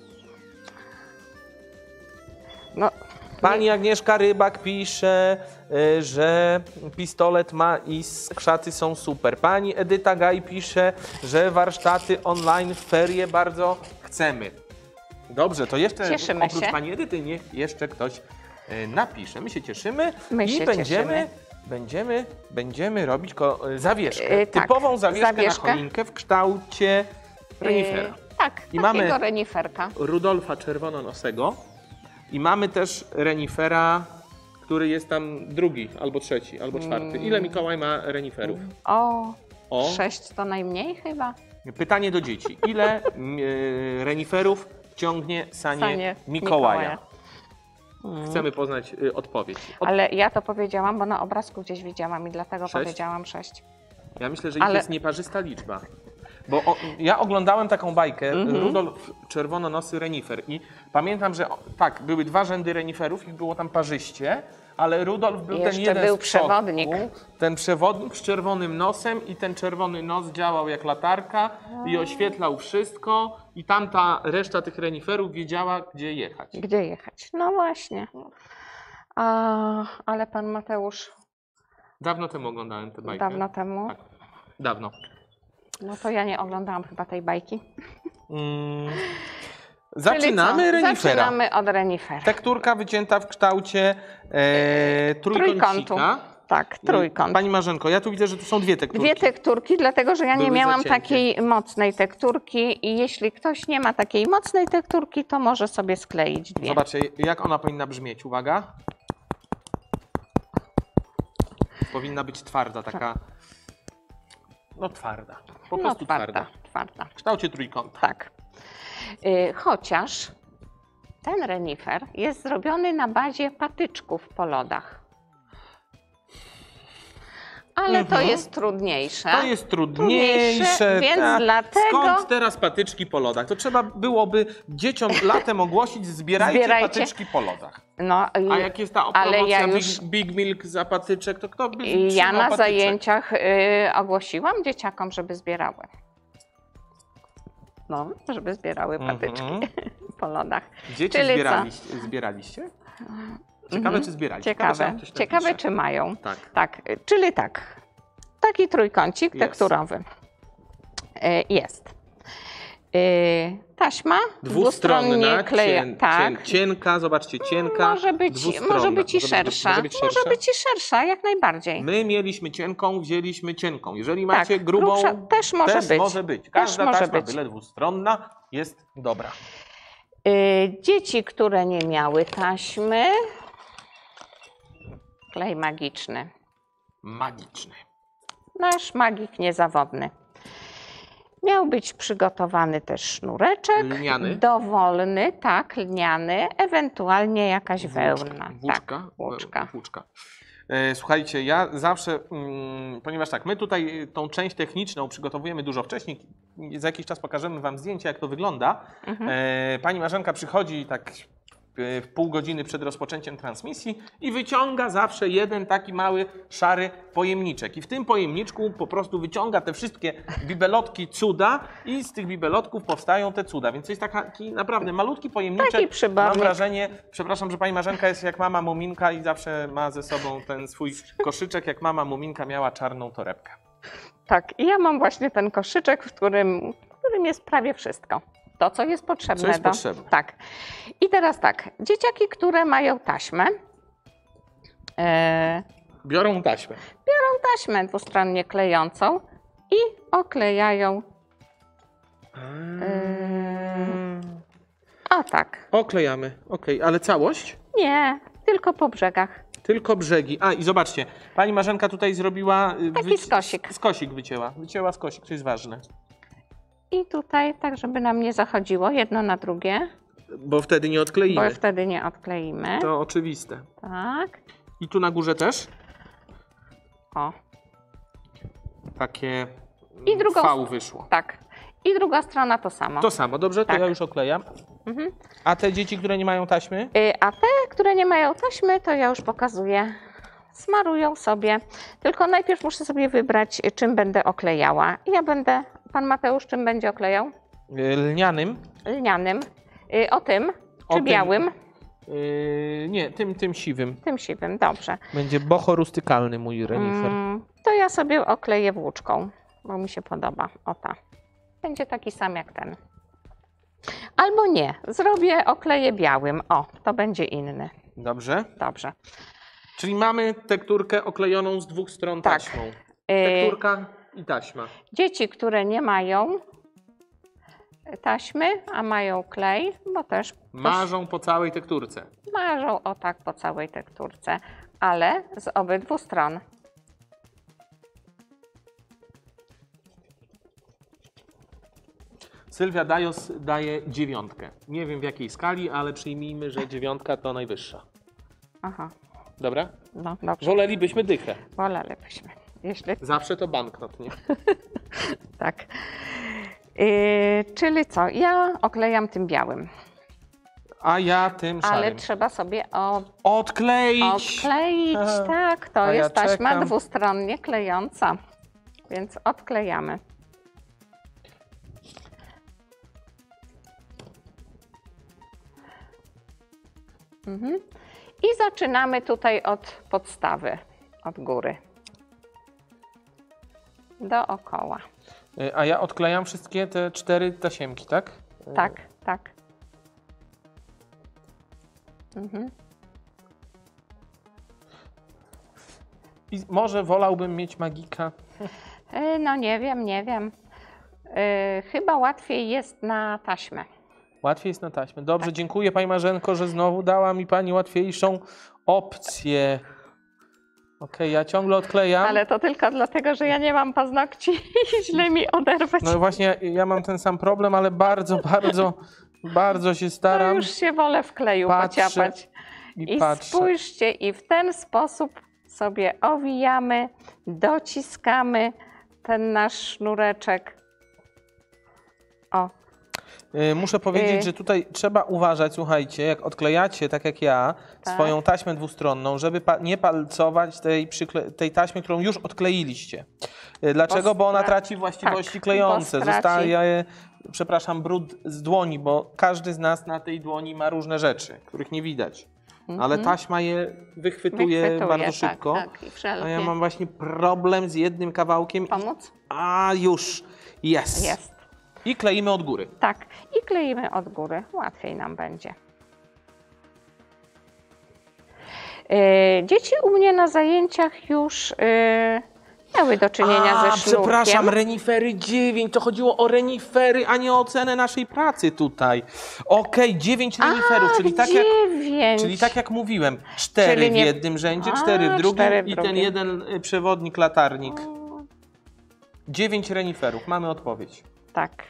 no, Pani Agnieszka Rybak pisze, y, że pistolet ma i skrzaty są super. Pani Edyta Gaj pisze, że warsztaty online w ferie bardzo chcemy. Dobrze, to jeszcze Cieszymy oprócz się. pani Edyty niech jeszcze ktoś y, napisze. My się cieszymy My i się będziemy, cieszymy. będziemy, będziemy robić ko- y, zawieszkę. Y, tak, Typową zawieszkę, zawieszkę. na choinkę w kształcie renifera. Yy, tak, I takiego mamy- reniferka. Rudolfa Czerwononosego i mamy też renifera, który jest tam drugi, albo trzeci, albo czwarty. Ile Mikołaj ma reniferów? O, O. sześć to najmniej chyba. Pytanie do dzieci. Ile mm, e, reniferów ciągnie sanie, Sanie Mikołaja? Mikołaja. Chcemy poznać y, odpowiedź. Od... Ale ja to powiedziałam, bo na obrazku gdzieś widziałam i dlatego Sześć? powiedziałam sześć. Ja myślę, że Ale- ich jest nieparzysta liczba. Bo o, ja oglądałem taką bajkę, Mhm. Rudolf Czerwononosy renifer i pamiętam, że o, tak, były dwa rzędy reniferów, ich było tam parzyście, ale Rudolf był ten Jeszcze jeden był z przodku, przewodnik. ten przewodnik z czerwonym nosem i ten czerwony nos działał jak latarka i oświetlał wszystko i tamta reszta tych reniferów wiedziała, gdzie jechać. Gdzie jechać? No właśnie. A, ale pan Mateusz Dawno temu oglądałem tę bajkę. dawno temu. Tak, dawno. No to ja nie oglądałam chyba tej bajki. Mm. Czyli Zaczynamy co? renifera. Zaczynamy od renifera. Tekturka wycięta w kształcie e, trójkącika. Trójkątu. Tak, trójkąt. Pani Marzenko, ja tu widzę, że tu są dwie tekturki. Dwie tekturki, dlatego że ja nie Były miałam zacięte. takiej mocnej tekturki i jeśli ktoś nie ma takiej mocnej tekturki, to może sobie skleić dwie. Zobaczcie, jak ona powinna brzmieć. Uwaga. Powinna być twarda, taka... No twarda. Po no prostu twarda. twarda, twarda. W kształcie trójkąta. Tak. Y, chociaż ten renifer jest zrobiony na bazie patyczków po lodach. Ale to Mhm. jest trudniejsze. To jest trudniejsze, Trudniejsze, więc tak. dlatego- Skąd teraz patyczki po lodach? To trzeba byłoby dzieciom latem ogłosić, zbierajcie, Zbierajcie. patyczki po lodach. No, i A jak jest ta ale promocja ja już- Big, Big Milk za patyczek, to kto by i ja trzymał na patyczek? zajęciach y, ogłosiłam dzieciakom, żeby zbierały. No, żeby zbierały patyczki Mhm. po lodach. Dzieci Czyli co? zbieraliście, zbieraliście? Ciekawe, Mhm. czy zbierali. Ciekawe, że ktoś ciekawe napisze. czy mają. Tak. Tak, y, czyli tak. Taki trójkącik Jest. tekturowy y, jest. Y, taśma Dwustronna, kleja. cien, Tak. cien, cienka, zobaczcie, cienka, Może być, dwustronna. może być i Może szersza. Może być, Może szersza? być i szersza, jak najbardziej. My mieliśmy cienką, wzięliśmy cienką. Jeżeli Tak, macie grubą, grubsza też może też być. może być. Też Każda może taśma, być. byle dwustronna, jest dobra. Y, dzieci, które nie miały taśmy, klej magiczny. Magiczny. Nasz magik niezawodny. Miał być przygotowany też sznureczek. Lniany? Dowolny, tak, lniany, ewentualnie jakaś wełna. Włóczka. Tak, włóczka. Włóczka. E, Słuchajcie, ja zawsze, mm, ponieważ tak, my tutaj tą część techniczną przygotowujemy dużo wcześniej, za jakiś czas pokażemy Wam zdjęcie, jak to wygląda. Mhm. E, Pani Marzenka przychodzi tak e, w pół godziny przed rozpoczęciem transmisji i wyciąga zawsze jeden taki mały, szary pojemniczek. I w tym pojemniczku po prostu wyciąga te wszystkie bibelotki cuda i z tych bibelotków powstają te cuda. Więc to jest taki naprawdę malutki pojemniczek. Taki Mam przybornik. wrażenie, przepraszam, że Pani Marzenka jest jak mama Muminka i zawsze ma ze sobą ten swój koszyczek, jak mama Muminka miała czarną torebkę. Tak, i ja mam właśnie ten koszyczek, w którym, w którym jest prawie wszystko. to, co jest potrzebne. Co jest do... potrzebne. Tak. I teraz tak, dzieciaki, które mają taśmę, e, Biorą taśmę. biorą taśmę dwustronnie klejącą i oklejają. E, o tak. Oklejamy, okej, ale całość? Nie, tylko po brzegach. Tylko brzegi. A i zobaczcie, pani Marzenka tutaj zrobiła... y, Taki skosik. Skosik wycięła. Wycięła skosik, to jest ważne. I tutaj, tak żeby nam nie zachodziło jedno na drugie, Bo wtedy nie odkleimy. bo wtedy nie odkleimy. To oczywiste. Tak. I tu na górze też? O, Takie I drugą- V wyszło. tak. I druga strona to samo. To samo, dobrze? To Tak. ja już oklejam. Mhm. A te dzieci, które nie mają taśmy? Y, A te, które nie mają taśmy, to ja już pokazuję. Smarują sobie. Tylko najpierw muszę sobie wybrać, y, czym będę oklejała. Ja będę, pan Mateusz, czym będzie oklejał? Y, Lnianym. Lnianym. Y, O tym, O czy tym. białym? Yy, nie, tym, tym siwym. Tym siwym, dobrze. Będzie bochorustykalny mój renifer. Mm, to ja sobie okleję włóczką, bo mi się podoba. O ta. Będzie taki sam jak ten. Albo nie. Zrobię, okleję białym. O, to będzie inny. Dobrze. Dobrze. Czyli mamy tekturkę oklejoną z dwóch stron Tak. taśmą. Y, Tekturka i taśma. Dzieci, które nie mają taśmy, a mają klej, bo też Marzą po całej tekturce. marzą o tak po całej tekturce, ale z obydwu stron. Sylwia Dajos daje dziewiątkę. Nie wiem w jakiej skali, ale przyjmijmy, że dziewiątka to najwyższa. Aha, Dobra? no dobrze, Wolelibyśmy dychę. wolelibyśmy. Jeśli Zawsze to banknot, nie? tak. Yy, czyli co? Ja oklejam tym białym, A ja tym ale szarym. trzeba sobie o, Odkleić! odkleić. Aha. Tak, to A ja jest taśma czekam. dwustronnie klejąca, więc odklejamy. Mhm. I zaczynamy tutaj od podstawy, od góry. Dookoła. Y, A ja odklejam wszystkie te cztery tasiemki, tak? Y, Tak, tak. Mhm. I może wolałbym mieć magika. Y, No nie wiem, nie wiem. Y, Chyba łatwiej jest na taśmę. Łatwiej jest na taśmę. Dobrze, dziękuję pani Marzenko, że znowu dała mi pani łatwiejszą opcję. Okej, ja ciągle odklejam. Ale to tylko dlatego, że ja nie mam paznokci i źle mi oderwać. No właśnie, ja mam ten sam problem, ale bardzo, bardzo, bardzo się To staram już się wolę w kleju Patrzę pociapać. i I patrzę. spójrzcie, i w ten sposób sobie owijamy, dociskamy ten nasz sznureczek. O, Y, Muszę powiedzieć, Y. że tutaj trzeba uważać, słuchajcie, jak odklejacie, tak jak ja, Tak. swoją taśmę dwustronną, żeby pa nie palcować tej, przykle- tej taśmy, którą już odkleiliście. Y, Dlaczego? Bo Bo ona stra- traci właściwości tak, klejące. bo straci- Zostaje, przepraszam, brud z dłoni, bo każdy z nas na tej dłoni ma różne rzeczy, których nie widać. Ale taśma je wychwytuje, Wychwytuje, bardzo szybko. Tak, tak, i wszelkie. A ja mam właśnie problem z jednym kawałkiem. Pomóc? A już, jest. Jest. I kleimy od góry. Tak, i kleimy od góry. Łatwiej nam będzie. Yy, dzieci u mnie na zajęciach już yy, miały do czynienia A, ze sznurkiem. przepraszam, renifery dziewięć. To chodziło o renifery, a nie o ocenę naszej pracy tutaj. Okej, dziewięć reniferów, A, czyli tak jak... dziewięć. Czyli tak jak mówiłem, cztery Czyli nie- w jednym rzędzie, A, cztery w drugim cztery w i ten drugim. jeden y, przewodnik, latarnik. Dziewięć reniferów, mamy odpowiedź. Tak.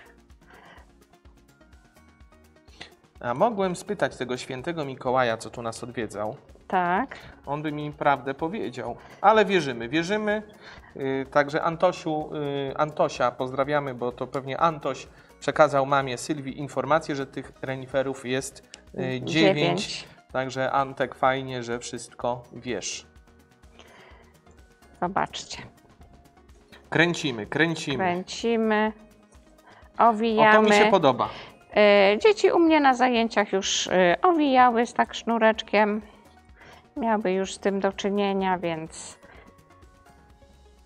A mogłem spytać tego świętego Mikołaja, co tu nas odwiedzał. Tak. On by mi prawdę powiedział. Ale wierzymy, wierzymy. Yy, także Antosiu, yy, Antosia pozdrawiamy, bo to pewnie Antoś przekazał mamie Sylwii informację, że tych reniferów jest yy, dziewięć. Dziewięć. Także Antek, fajnie, że wszystko wiesz. Zobaczcie. Kręcimy, kręcimy. Kręcimy, O, owijamy. to mi się podoba. E, Dzieci u mnie na zajęciach już e, owijały z tak sznureczkiem. Miały już z tym do czynienia, więc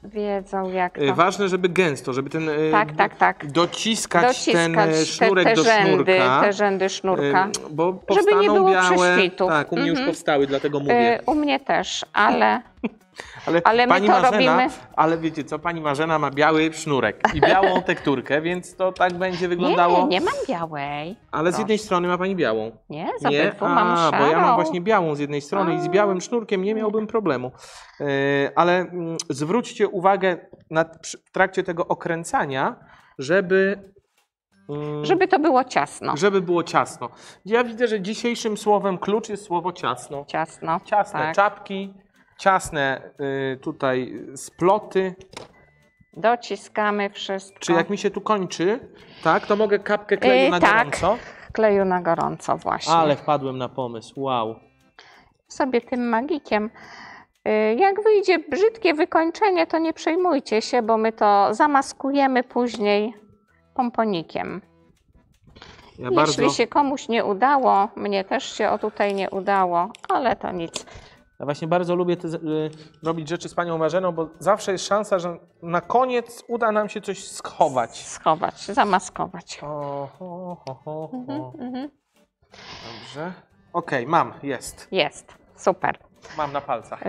wiedzą jak Y, to. Ważne, żeby gęsto, żeby ten y, Tak, tak, tak. dociskać, Dociskać ten y, te, sznurek te do rzędy, sznurka. te rzędy sznurka. Y, bo Żeby powstaną nie było białe. prześwitów. Tak, u mnie już Mhm. powstały, dlatego mówię. Y, u mnie też, ale Ale, ale my pani to Marzena, robimy- ale wiecie co, pani Marzena ma biały sznurek i białą tekturkę, więc to tak będzie wyglądało. nie, nie mam białej. Ale z Proszę. jednej strony ma pani białą. Nie, z Nie? obydwu mam A, szarą. bo ja mam właśnie białą z jednej strony i z A. białym sznurkiem nie miałbym problemu. Yy, ale mm, zwróćcie uwagę na, przy- w trakcie tego okręcania, żeby, mm, Żeby to było ciasno. żeby było ciasno. Ja widzę, że dzisiejszym słowem klucz jest słowo ciasno. Ciasno. Ciasne tak. czapki, ciasne y, tutaj sploty. Dociskamy wszystko. Czy jak mi się tu kończy, tak, to mogę kapkę kleju Yy, na tak. gorąco? Kleju na gorąco właśnie. Ale wpadłem na pomysł, wow. Sobie tym magikiem. Y, Jak wyjdzie brzydkie wykończenie, to nie przejmujcie się, bo my to zamaskujemy później pomponikiem. Ja Jeśli bardzo, się komuś nie udało, mnie też się o tutaj nie udało, ale to nic. ja właśnie bardzo lubię te, y, robić rzeczy z panią Marzeną, bo zawsze jest szansa, że na koniec uda nam się coś schować. Schować, zamaskować. O, ho, ho, ho, ho. Mhm, mhm. Dobrze. Okej, mam, jest. Jest, super. Mam na palcach. Y,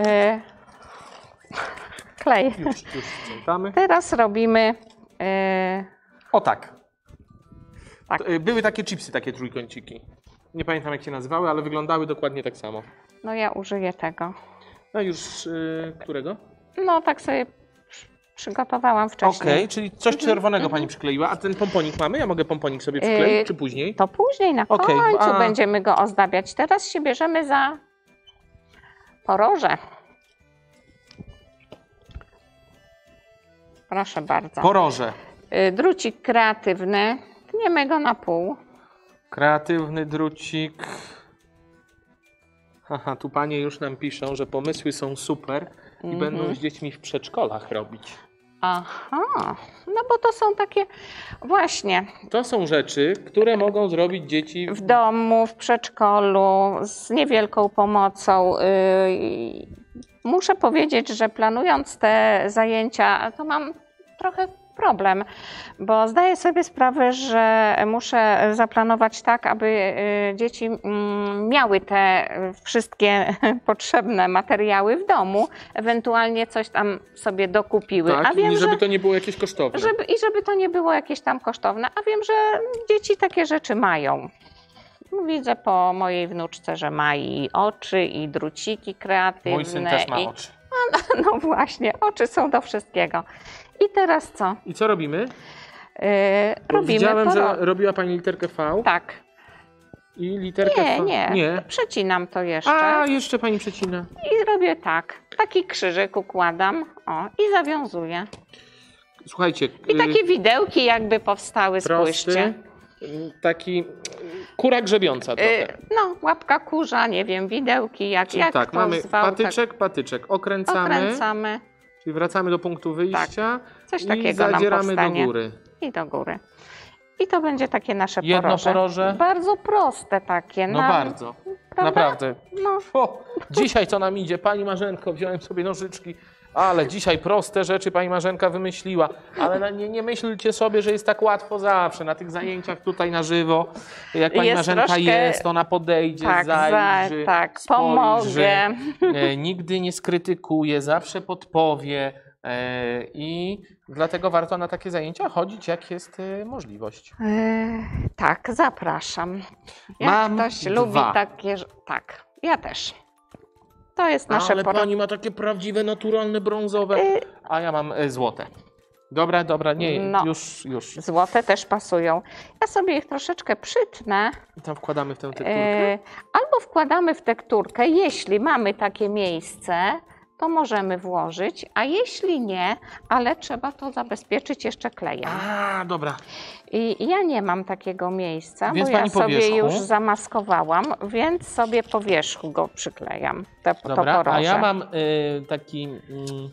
Klej. Już, już sprzątamy. Teraz robimy. y, O tak. Tak. To, y, Były takie chipsy, takie trójkąciki. Nie pamiętam jak się nazywały, ale wyglądały dokładnie tak samo. No ja użyję tego. No już, y, którego? No tak sobie przy- przygotowałam wcześniej. Okej, czyli coś czerwonego pani przykleiła, a ten pomponik mamy? Ja mogę pomponik sobie przykleić, Yy, czy później? To później na Okej, końcu a- będziemy go ozdabiać. Teraz się bierzemy za poroże. Proszę bardzo. Poroże. Y, Drucik kreatywny. Tniemy go na pół. Kreatywny drucik. Haha, tu panie już nam piszą, że pomysły są super i Mhm. będą z dziećmi w przedszkolach robić. Aha, no bo to są takie właśnie To są rzeczy, które mogą zrobić dzieci w domu, w przedszkolu, z niewielką pomocą. Yy, Muszę powiedzieć, że planując te zajęcia, to mam trochę problem, bo zdaję sobie sprawę, że muszę zaplanować tak, aby y, dzieci mm, miały te wszystkie potrzebne materiały w domu, ewentualnie coś tam sobie dokupiły. tak, A wiem, i żeby że... to nie było jakieś kosztowne. Żeby, I żeby to nie było jakieś tam kosztowne. A wiem, że dzieci takie rzeczy mają. Widzę po mojej wnuczce, że ma i oczy, i druciki kreatywne. Mój syn też ma i... oczy. No właśnie, oczy są do wszystkiego. I teraz co? I co robimy? Yy, Bo robimy Widziałem, poro... że robiła pani literkę V Tak. i literkę Nie, V. nie, nie. Przecinam to jeszcze. A, jeszcze pani przecina. I robię tak. Taki krzyżyk układam. O, i zawiązuję. Słuchajcie, I y, takie widełki jakby powstały, prosty, spójrzcie. y, taki y, kura grzebiąca trochę. Yy, no, łapka kurza, nie wiem, widełki, jak, Czyli jak tak, to mamy zwał, patyczek, patyczek, tak okręcamy, okręcamy. czyli wracamy do punktu wyjścia Coś i takiego nam zadzieramy do powstanie. góry. I do góry. I to będzie takie nasze Jedno poroże. poroże? Bardzo proste takie. No na- bardzo, prawda? naprawdę. No, O, dzisiaj co nam idzie? Pani Marzenko, wziąłem sobie nożyczki, ale dzisiaj proste rzeczy pani Marzenka wymyśliła. Ale na- nie, nie myślcie sobie, że jest tak łatwo zawsze. Na tych zajęciach tutaj na żywo, jak pani Jest Marzenka troszkę- jest, ona podejdzie, tak, za, zajrzy, tak, spojrzy, pomogę. e, nigdy nie skrytykuje, zawsze podpowie. e, I dlatego warto na takie zajęcia chodzić, jak jest e, możliwość. Yy, tak, zapraszam. Jak Mam ktoś dwa. lubi takie... rz- Tak, ja też. To jest nasze Ale poroże. pani ma takie prawdziwe, naturalne, brązowe, Yy, a ja mam e, złote. Dobra, dobra, nie, No. już, już. Złote też pasują. Ja sobie ich troszeczkę przytnę. I tam wkładamy w tę tekturkę. Yy, albo wkładamy w tekturkę, jeśli mamy takie miejsce, to możemy włożyć, a jeśli nie, ale trzeba to zabezpieczyć jeszcze klejem. A, dobra. I ja nie mam takiego miejsca, Więc bo ja pani po sobie wierzchu? już zamaskowałam, więc sobie po wierzchu go przyklejam, te, to Dobra, poroże. a ja mam y, taki... Mm,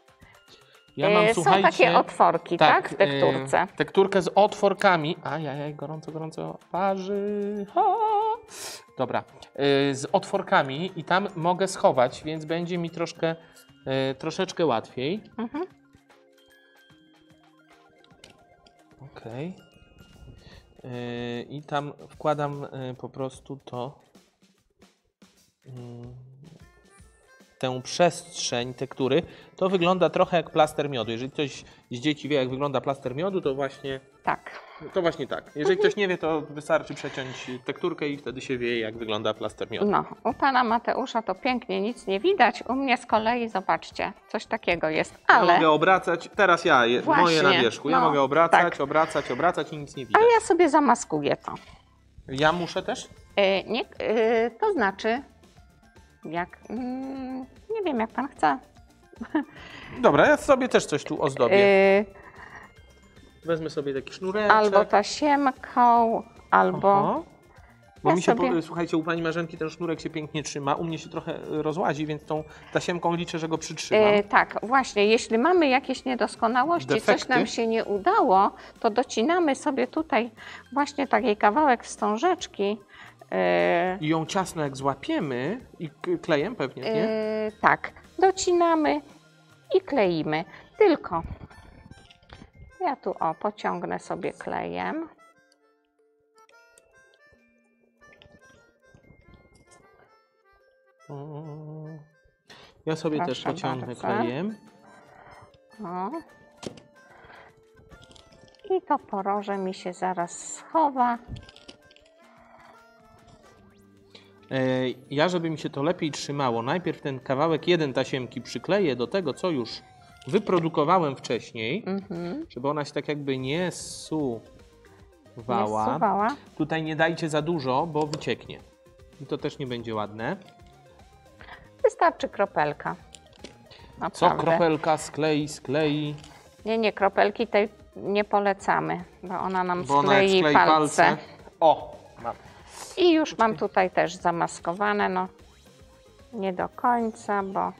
ja mam, Yy, słuchajcie... Są takie otworki, tak, w tekturce. Y, tekturkę z otworkami. Ajajaj, gorąco, gorąco parzy. Ha. Dobra, y, z otworkami i tam mogę schować, więc będzie mi troszkę, y, troszeczkę łatwiej. Mhm. Okej. Yy, I tam wkładam yy, po prostu to, yy, tę przestrzeń tektury. To wygląda trochę jak plaster miodu. Jeżeli ktoś z dzieci wie, jak wygląda plaster miodu, to właśnie, Tak. to właśnie tak. Jeżeli ktoś nie wie, to wystarczy przeciąć tekturkę i wtedy się wie, jak wygląda plaster miodu. No, u pana Mateusza to pięknie, nic nie widać. U mnie z kolei, zobaczcie, coś takiego jest, Ja ale... mogę obracać, teraz ja, je, moje Właśnie, na wierzchu. Ja no, mogę obracać, tak. obracać, obracać i nic nie A widać. ja sobie zamaskuję to. Ja muszę też? Yy, nie, yy, to znaczy, jak... Mm, nie wiem, jak pan chce. Dobra, ja sobie też coś tu ozdobię. Yy, Wezmę sobie taki sznureczek. albo tasiemką, albo... Aha. Bo Ja mi się, sobie- po, słuchajcie, u pani Marzenki ten sznurek się pięknie trzyma, u mnie się trochę y, rozłazi, więc tą tasiemką liczę, że go przytrzymam. Yy, tak, właśnie, jeśli mamy jakieś niedoskonałości, coś Defekty. nam się nie udało, to docinamy sobie tutaj właśnie taki kawałek wstążeczki. Yy, I ją ciasno jak złapiemy i k- klejem pewnie, nie? Yy, tak, docinamy i kleimy. Tylko ja tu o pociągnę sobie klejem. Mm. Ja sobie Proszę też pociągnę bardzo. klejem. O. I to poroże mi się zaraz schowa. E, Ja, żeby mi się to lepiej trzymało, najpierw ten kawałek jeden tasiemki przykleję do tego, co już wyprodukowałem wcześniej, Mhm. żeby ona się tak jakby nie suwała. Nie zsuwała. Tutaj nie dajcie za dużo, bo wycieknie. I to też nie będzie ładne. Wystarczy kropelka. Co Naprawdę. kropelka sklei, sklei, Nie, nie, kropelki tej nie polecamy, bo ona nam bo ona jak sklei sklei palce. palce. O, mam. I już mam tutaj też zamaskowane, no nie do końca, bo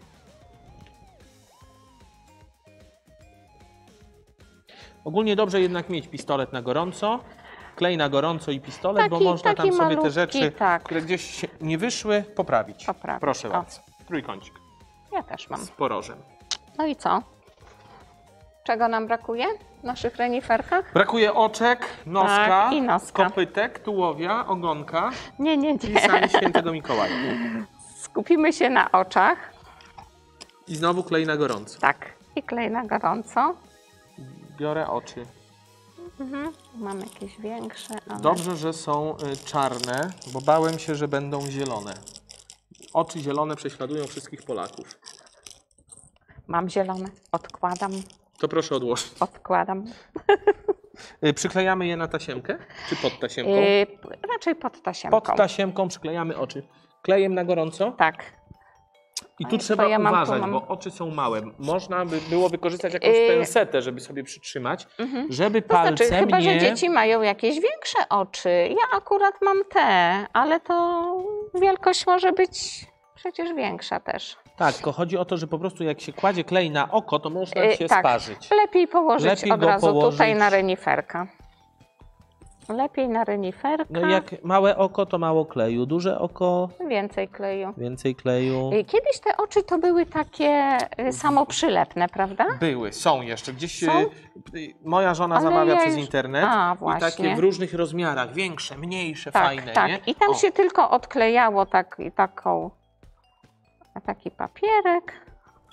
Ogólnie dobrze jednak mieć pistolet na gorąco, klej na gorąco i pistolet, bo Taki- można tam taki sobie te malutki, rzeczy, tak. które gdzieś się nie wyszły, poprawić. Poprawić, Proszę o. bardzo. Trójkącik ja też mam. z porożem. No i co? Czego nam brakuje w naszych reniferkach? Brakuje oczek, noska, Tak, i noska. kopytek, tułowia, ogonka Nie, nie, i nie. sami świętego Mikołaja. Skupimy się na oczach. I znowu klej na gorąco. Tak. I klej na gorąco. Biorę oczy. Mhm. Mam jakieś większe, ale... Dobrze, że są y, czarne, bo bałem się, że będą zielone. Oczy zielone prześladują wszystkich Polaków. Mam zielone. Odkładam, To proszę odłożyć. odkładam. Y, Przyklejamy je na tasiemkę? Czy pod tasiemką? Yy, raczej pod tasiemką. Pod tasiemką przyklejamy oczy. Klejem na gorąco. Tak. I A tu jak trzeba to ja mam, tu uważać, mam- bo oczy są małe. Można by było wykorzystać jakąś Yy. pensetę, żeby sobie przytrzymać, Mhm. żeby To palcem znaczy, chyba, nie... że dzieci mają jakieś większe oczy. Ja akurat mam te, ale to wielkość może być przecież większa też. Tak, tylko chodzi o to, że po prostu jak się kładzie klej na oko, to można Yy, się tak. sparzyć. Lepiej położyć Lepiej od go razu położyć- tutaj na reniferka. Lepiej na reniferka, No i jak małe oko, to mało kleju. Duże oko, więcej kleju. więcej kleju. Yy, Kiedyś te oczy to były takie yy, samoprzylepne, prawda? Były, są jeszcze. Gdzieś Są? y, y, moja żona Ale zamawia ja przez już- internet A, i właśnie. takie w różnych rozmiarach, większe, mniejsze, Tak, fajne, tak. nie? I tam O, się tylko odklejało tak, i taką, taki papierek.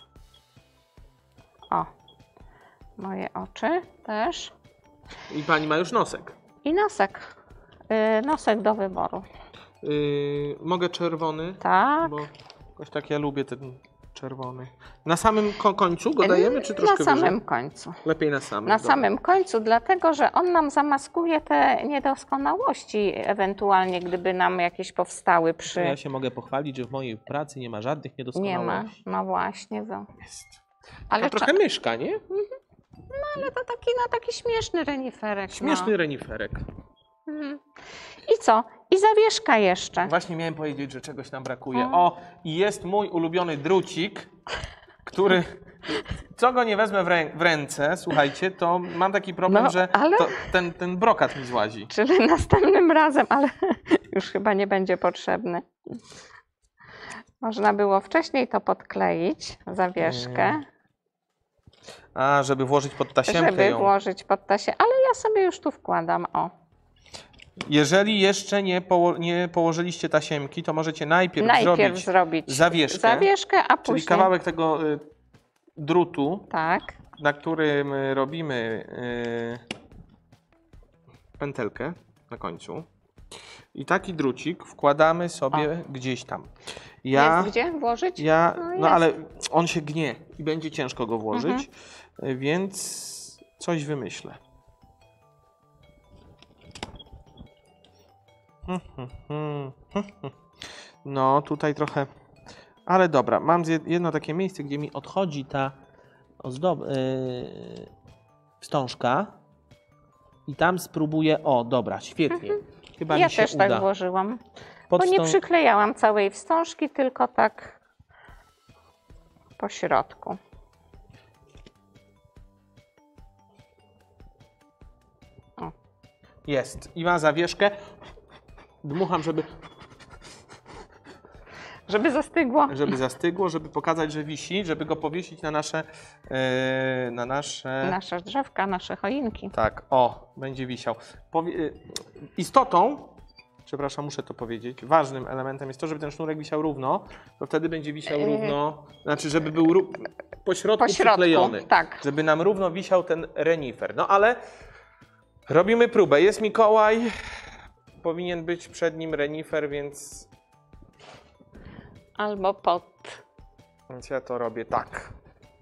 O, moje oczy też. I pani ma już nosek. I nosek. Yy, nosek do wyboru. Yy, mogę czerwony, Tak. bo jakoś tak ja lubię ten czerwony. Na samym ko- końcu go dajemy, czy troszkę Na samym wyżej? końcu. Lepiej na samym. Na dobra. samym końcu, dlatego że on nam zamaskuje te niedoskonałości, ewentualnie gdyby nam jakieś powstały przy... Ja się mogę pochwalić, że w mojej pracy nie ma żadnych Nie niedoskonałości. ma, no właśnie. No. Jest. Ale, A trochę cza- myszka, nie? ale to taki, no, taki śmieszny reniferek. Śmieszny No. reniferek. Mhm. I co? I zawieszka jeszcze. Właśnie miałem powiedzieć, że czegoś nam brakuje. O. O, i jest mój ulubiony drucik, który, co go nie wezmę w, rę w ręce, słuchajcie, to mam taki problem, No, że ale- to, ten, ten brokat mi złazi. Czyli następnym razem, ale już chyba nie będzie potrzebny. Można było wcześniej to podkleić, zawieszkę. Mm. A, żeby włożyć pod tasiemkę żeby ją. włożyć pod tasię, ale ja sobie już tu wkładam, o. Jeżeli jeszcze nie, poło nie położyliście tasiemki, to możecie najpierw, Najpierw zrobić zrobić zawieszkę, zawieszkę, a czyli później... kawałek tego y, drutu, Tak, na którym y, robimy y, pętelkę na końcu. I taki drucik wkładamy sobie gdzieś tam. Ja, jest gdzie włożyć? ja, No no jest. ale on się gnie i będzie ciężko go włożyć, Mhm. y, więc coś wymyślę. No, tutaj trochę. Ale dobra, mam zje- jedno takie miejsce, gdzie mi odchodzi ta ozdob... Yy, wstążka. I tam spróbuję. O, dobra, świetnie. Chyba Ja mi się też uda. tak włożyłam, Pod bo nie wstą- przyklejałam całej wstążki, tylko tak po środku. Jest. I ma zawieszkę. Dmucham, żeby, Żeby zastygło. żeby zastygło, żeby pokazać, że wisi, żeby go powiesić na nasze. Yy, na nasze. Nasze drzewka, nasze choinki. Tak, o, będzie wisiał. Powie... y, Istotą, przepraszam, muszę to powiedzieć, ważnym elementem jest to, żeby ten sznurek wisiał równo, to wtedy będzie wisiał Yy. równo, znaczy, żeby był ró... po środku Po środku, przyklejony. tak. Żeby nam równo wisiał ten renifer. No ale robimy próbę. Jest Mikołaj, powinien być przed nim renifer, więc, Albo pod. więc ja to robię tak.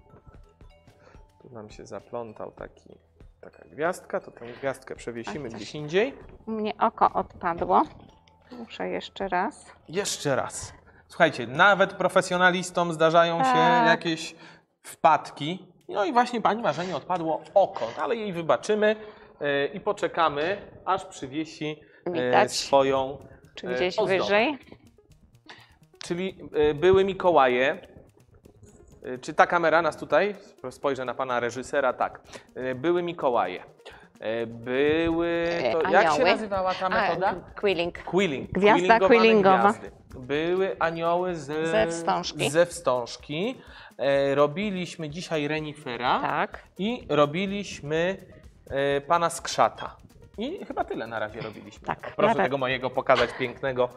Tu nam się zaplątał taki, taka gwiazdka, to tę gwiazdkę przewiesimy A, coś- gdzieś indziej. U mnie oko odpadło. Muszę jeszcze raz. Jeszcze raz. Słuchajcie, nawet profesjonalistom zdarzają się Tak. jakieś wpadki. No i właśnie pani Marzenie odpadło oko, ale jej wybaczymy yy, i poczekamy, aż przywiesi yy, Widać. swoją Czy yy, gdzieś ozdobę. wyżej? Czyli yy, były Mikołaje. Yy, czy ta kamera nas tutaj? Spojrzę na pana reżysera. Tak. Yy, były Mikołaje. Yy, były. To, jak się Anioły. nazywała ta metoda? A, quilling. Quilling. Gwiazda Quillingowane quillingowa. gwiazdy. Były anioły ze, Ze wstążki. Ze wstążki. E, robiliśmy dzisiaj renifera Tak. i robiliśmy e, pana skrzata. I chyba tyle na razie robiliśmy. Tak, Proszę na razie. tego mojego pokazać pięknego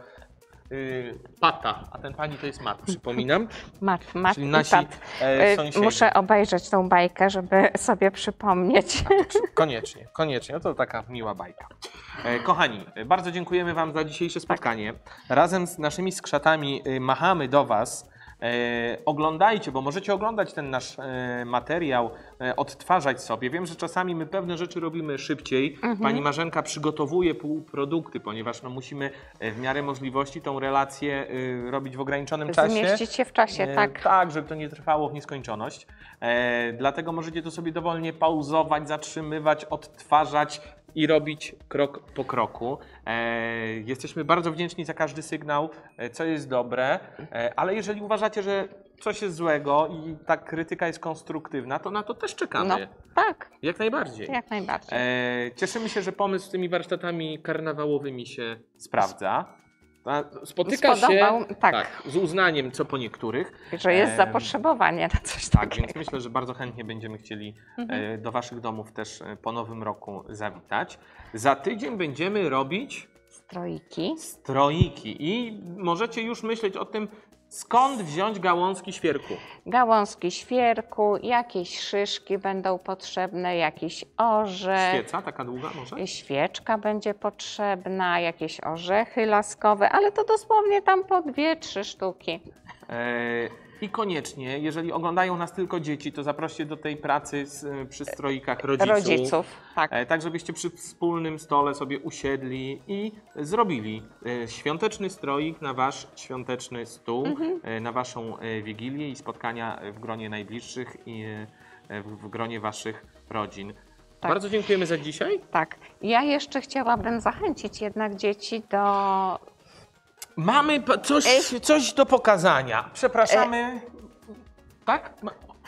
y, pata. A ten pani to jest mat, przypominam. Mat, mat Czyli i nasi pat. e, Y, sąsiedzi. Muszę obejrzeć tą bajkę, żeby sobie przypomnieć. Koniecznie, koniecznie. No to taka miła bajka. E, kochani, e, bardzo dziękujemy wam za dzisiejsze spotkanie. Razem z naszymi skrzatami e, machamy do was. E, oglądajcie, bo możecie oglądać ten nasz e, materiał, e, odtwarzać sobie. Wiem, że czasami my pewne rzeczy robimy szybciej. Pani Marzenka przygotowuje półprodukty, ponieważ no, musimy e, w miarę możliwości tą relację e, robić w ograniczonym czasie. Zmieścić się w czasie, E, tak. Tak, żeby to nie trwało w nieskończoność. E, dlatego możecie to sobie dowolnie pauzować, zatrzymywać, odtwarzać i robić krok po kroku. E, jesteśmy bardzo wdzięczni za każdy sygnał, e, co jest dobre, e, ale jeżeli uważacie, że coś jest złego i ta krytyka jest konstruktywna, to na to też czekamy. No, tak, Jak najbardziej. jak najbardziej. E, cieszymy się, że pomysł z tymi warsztatami karnawałowymi się sprawdza. A Spotyka Spodobał, się tak. z uznaniem co po niektórych. Że jest em, zapotrzebowanie na coś Tak, takiego. więc myślę, że bardzo chętnie będziemy chcieli e, do waszych domów też e, po nowym roku zawitać. Za tydzień będziemy robić Stroiki. stroiki i możecie już myśleć o tym, skąd wziąć gałązki świerku. Gałązki świerku, jakieś szyszki będą potrzebne, jakiś orzech. Świeca, taka długa może? Świeczka będzie potrzebna, jakieś orzechy laskowe, ale to dosłownie tam po dwie, trzy sztuki. E, I koniecznie, jeżeli oglądają nas tylko dzieci, to zaproście do tej pracy z, przy stroikach rodziców. Rodziców, tak. E, Tak, żebyście przy wspólnym stole sobie usiedli i zrobili e, świąteczny stroik na wasz świąteczny stół, Mhm. e, na waszą e, wigilię i spotkania w gronie najbliższych i e, w w gronie waszych rodzin. Tak. Bardzo dziękujemy za dzisiaj. Tak. Ja jeszcze chciałabym zachęcić jednak dzieci do... Mamy po- coś, coś do pokazania. Przepraszamy. Tak? Ma-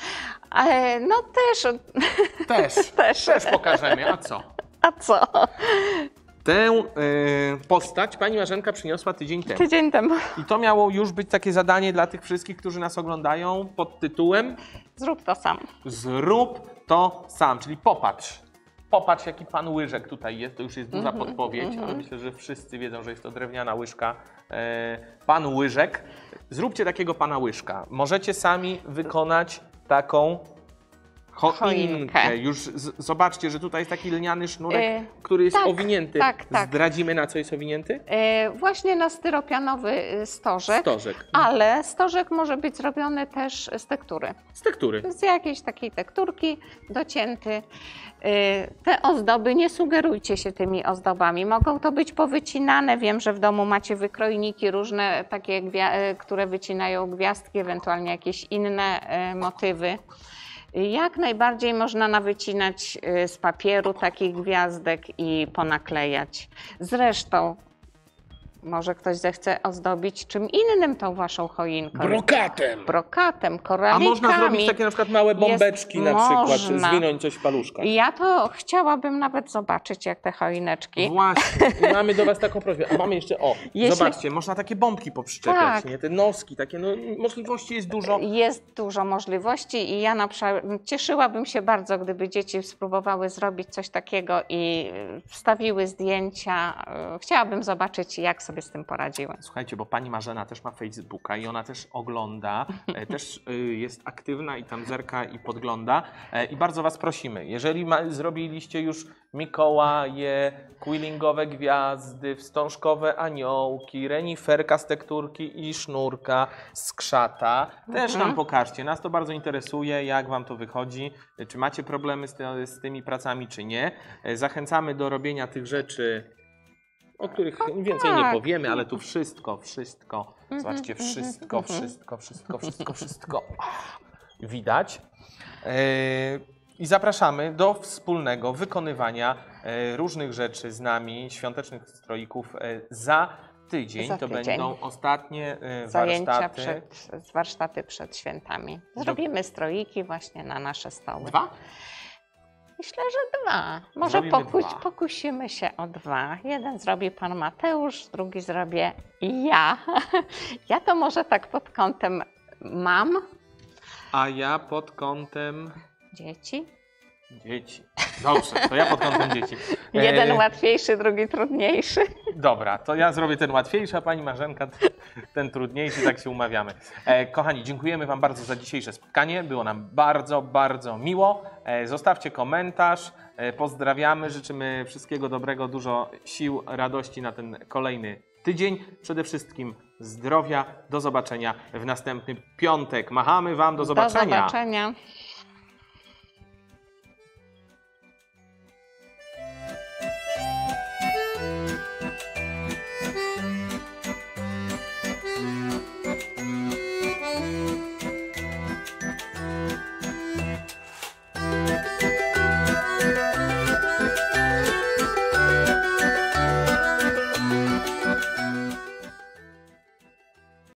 E, no też, Też. też. Też pokażemy. A co? A co? Tę y, postać pani Marzenka przyniosła tydzień temu. Tydzień temu. I to miało już być takie zadanie dla tych wszystkich, którzy nas oglądają pod tytułem Zrób to sam. Zrób to sam, czyli popatrz. Popatrz, jaki pan łyżek tutaj jest, to już jest duża Mhm, podpowiedź, mhm. ale myślę, że wszyscy wiedzą, że jest to drewniana łyżka. E, pan łyżek. Zróbcie takiego pana łyżka. Możecie sami wykonać taką choinkę. Choinkę. Już z, zobaczcie, że tutaj jest taki lniany sznurek, E, który jest tak, owinięty. tak, tak. Zdradzimy, na co jest owinięty? E, właśnie na styropianowy y, stożek, Stożek. ale stożek może być zrobiony też z tektury. Z tektury. Z jakiejś takiej tekturki docięty. Y, Te ozdoby, nie sugerujcie się tymi ozdobami. Mogą to być powycinane. Wiem, że w domu macie wykrojniki różne, takie, gwia- y, które wycinają gwiazdki, ewentualnie jakieś inne y, motywy. Jak najbardziej można nawycinać y, z papieru takich gwiazdek i ponaklejać. Zresztą może ktoś zechce ozdobić czym innym tą waszą choinkę. Brokatem. Brokatem, A koralikami. można zrobić takie na przykład małe bombeczki Jest- na przykład, można. zwinąć coś w paluszkach. Ja to chciałabym nawet zobaczyć, jak te choineczki. Właśnie, i mamy do was taką prośbę. A mamy jeszcze, o, Jeśli- zobaczcie, można takie bombki poprzyczepiać, Tak. nie? Te noski, takie, no możliwości jest dużo. Jest dużo możliwości i ja na przykład cieszyłabym się bardzo, gdyby dzieci spróbowały zrobić coś takiego i wstawiły zdjęcia. Chciałabym zobaczyć, jak sobie z tym poradziły. Słuchajcie, bo pani Marzena też ma Facebooka i ona też ogląda, e, też y, jest aktywna i tam zerka i podgląda. E, I bardzo was prosimy, jeżeli ma, zrobiliście już Mikołaje, quillingowe gwiazdy, wstążkowe aniołki, reniferka z tekturki i sznurka z krzata, też Mhm. nam pokażcie. Nas to bardzo interesuje, jak wam to wychodzi, czy macie problemy z, ty, z tymi pracami, czy nie. E, Zachęcamy do robienia tych rzeczy, o których więcej nie tak. powiemy, ale tu wszystko, wszystko, Mhm, zobaczcie, mhm, wszystko, mhm. wszystko, wszystko, wszystko, wszystko ach, widać. E, I zapraszamy do wspólnego wykonywania e, różnych rzeczy z nami, świątecznych stroików e, za tydzień. Za To tydzień. będą ostatnie e, Zajęcia warsztaty. przed, warsztaty przed świętami. Zrobimy stroiki właśnie na nasze stoły. Dwa? Myślę, że dwa. Może Zrobimy pokuś, dwa. pokusimy się o dwa. Jeden zrobi pan Mateusz, drugi zrobię ja. Ja to może tak pod kątem mam A ja pod kątem dzieci. dzieci. Dobrze, to ja pod kątem dzieci. E, Jeden łatwiejszy, drugi trudniejszy. Dobra, to ja zrobię ten łatwiejszy, a pani Marzenka t- ten trudniejszy, tak się umawiamy. E, kochani, dziękujemy wam bardzo za dzisiejsze spotkanie. Było nam bardzo, bardzo miło. E, zostawcie komentarz. E, pozdrawiamy, życzymy wszystkiego dobrego, dużo sił, radości na ten kolejny tydzień. Przede wszystkim zdrowia. Do zobaczenia w następny piątek. Machamy wam, do zobaczenia. Do zobaczenia.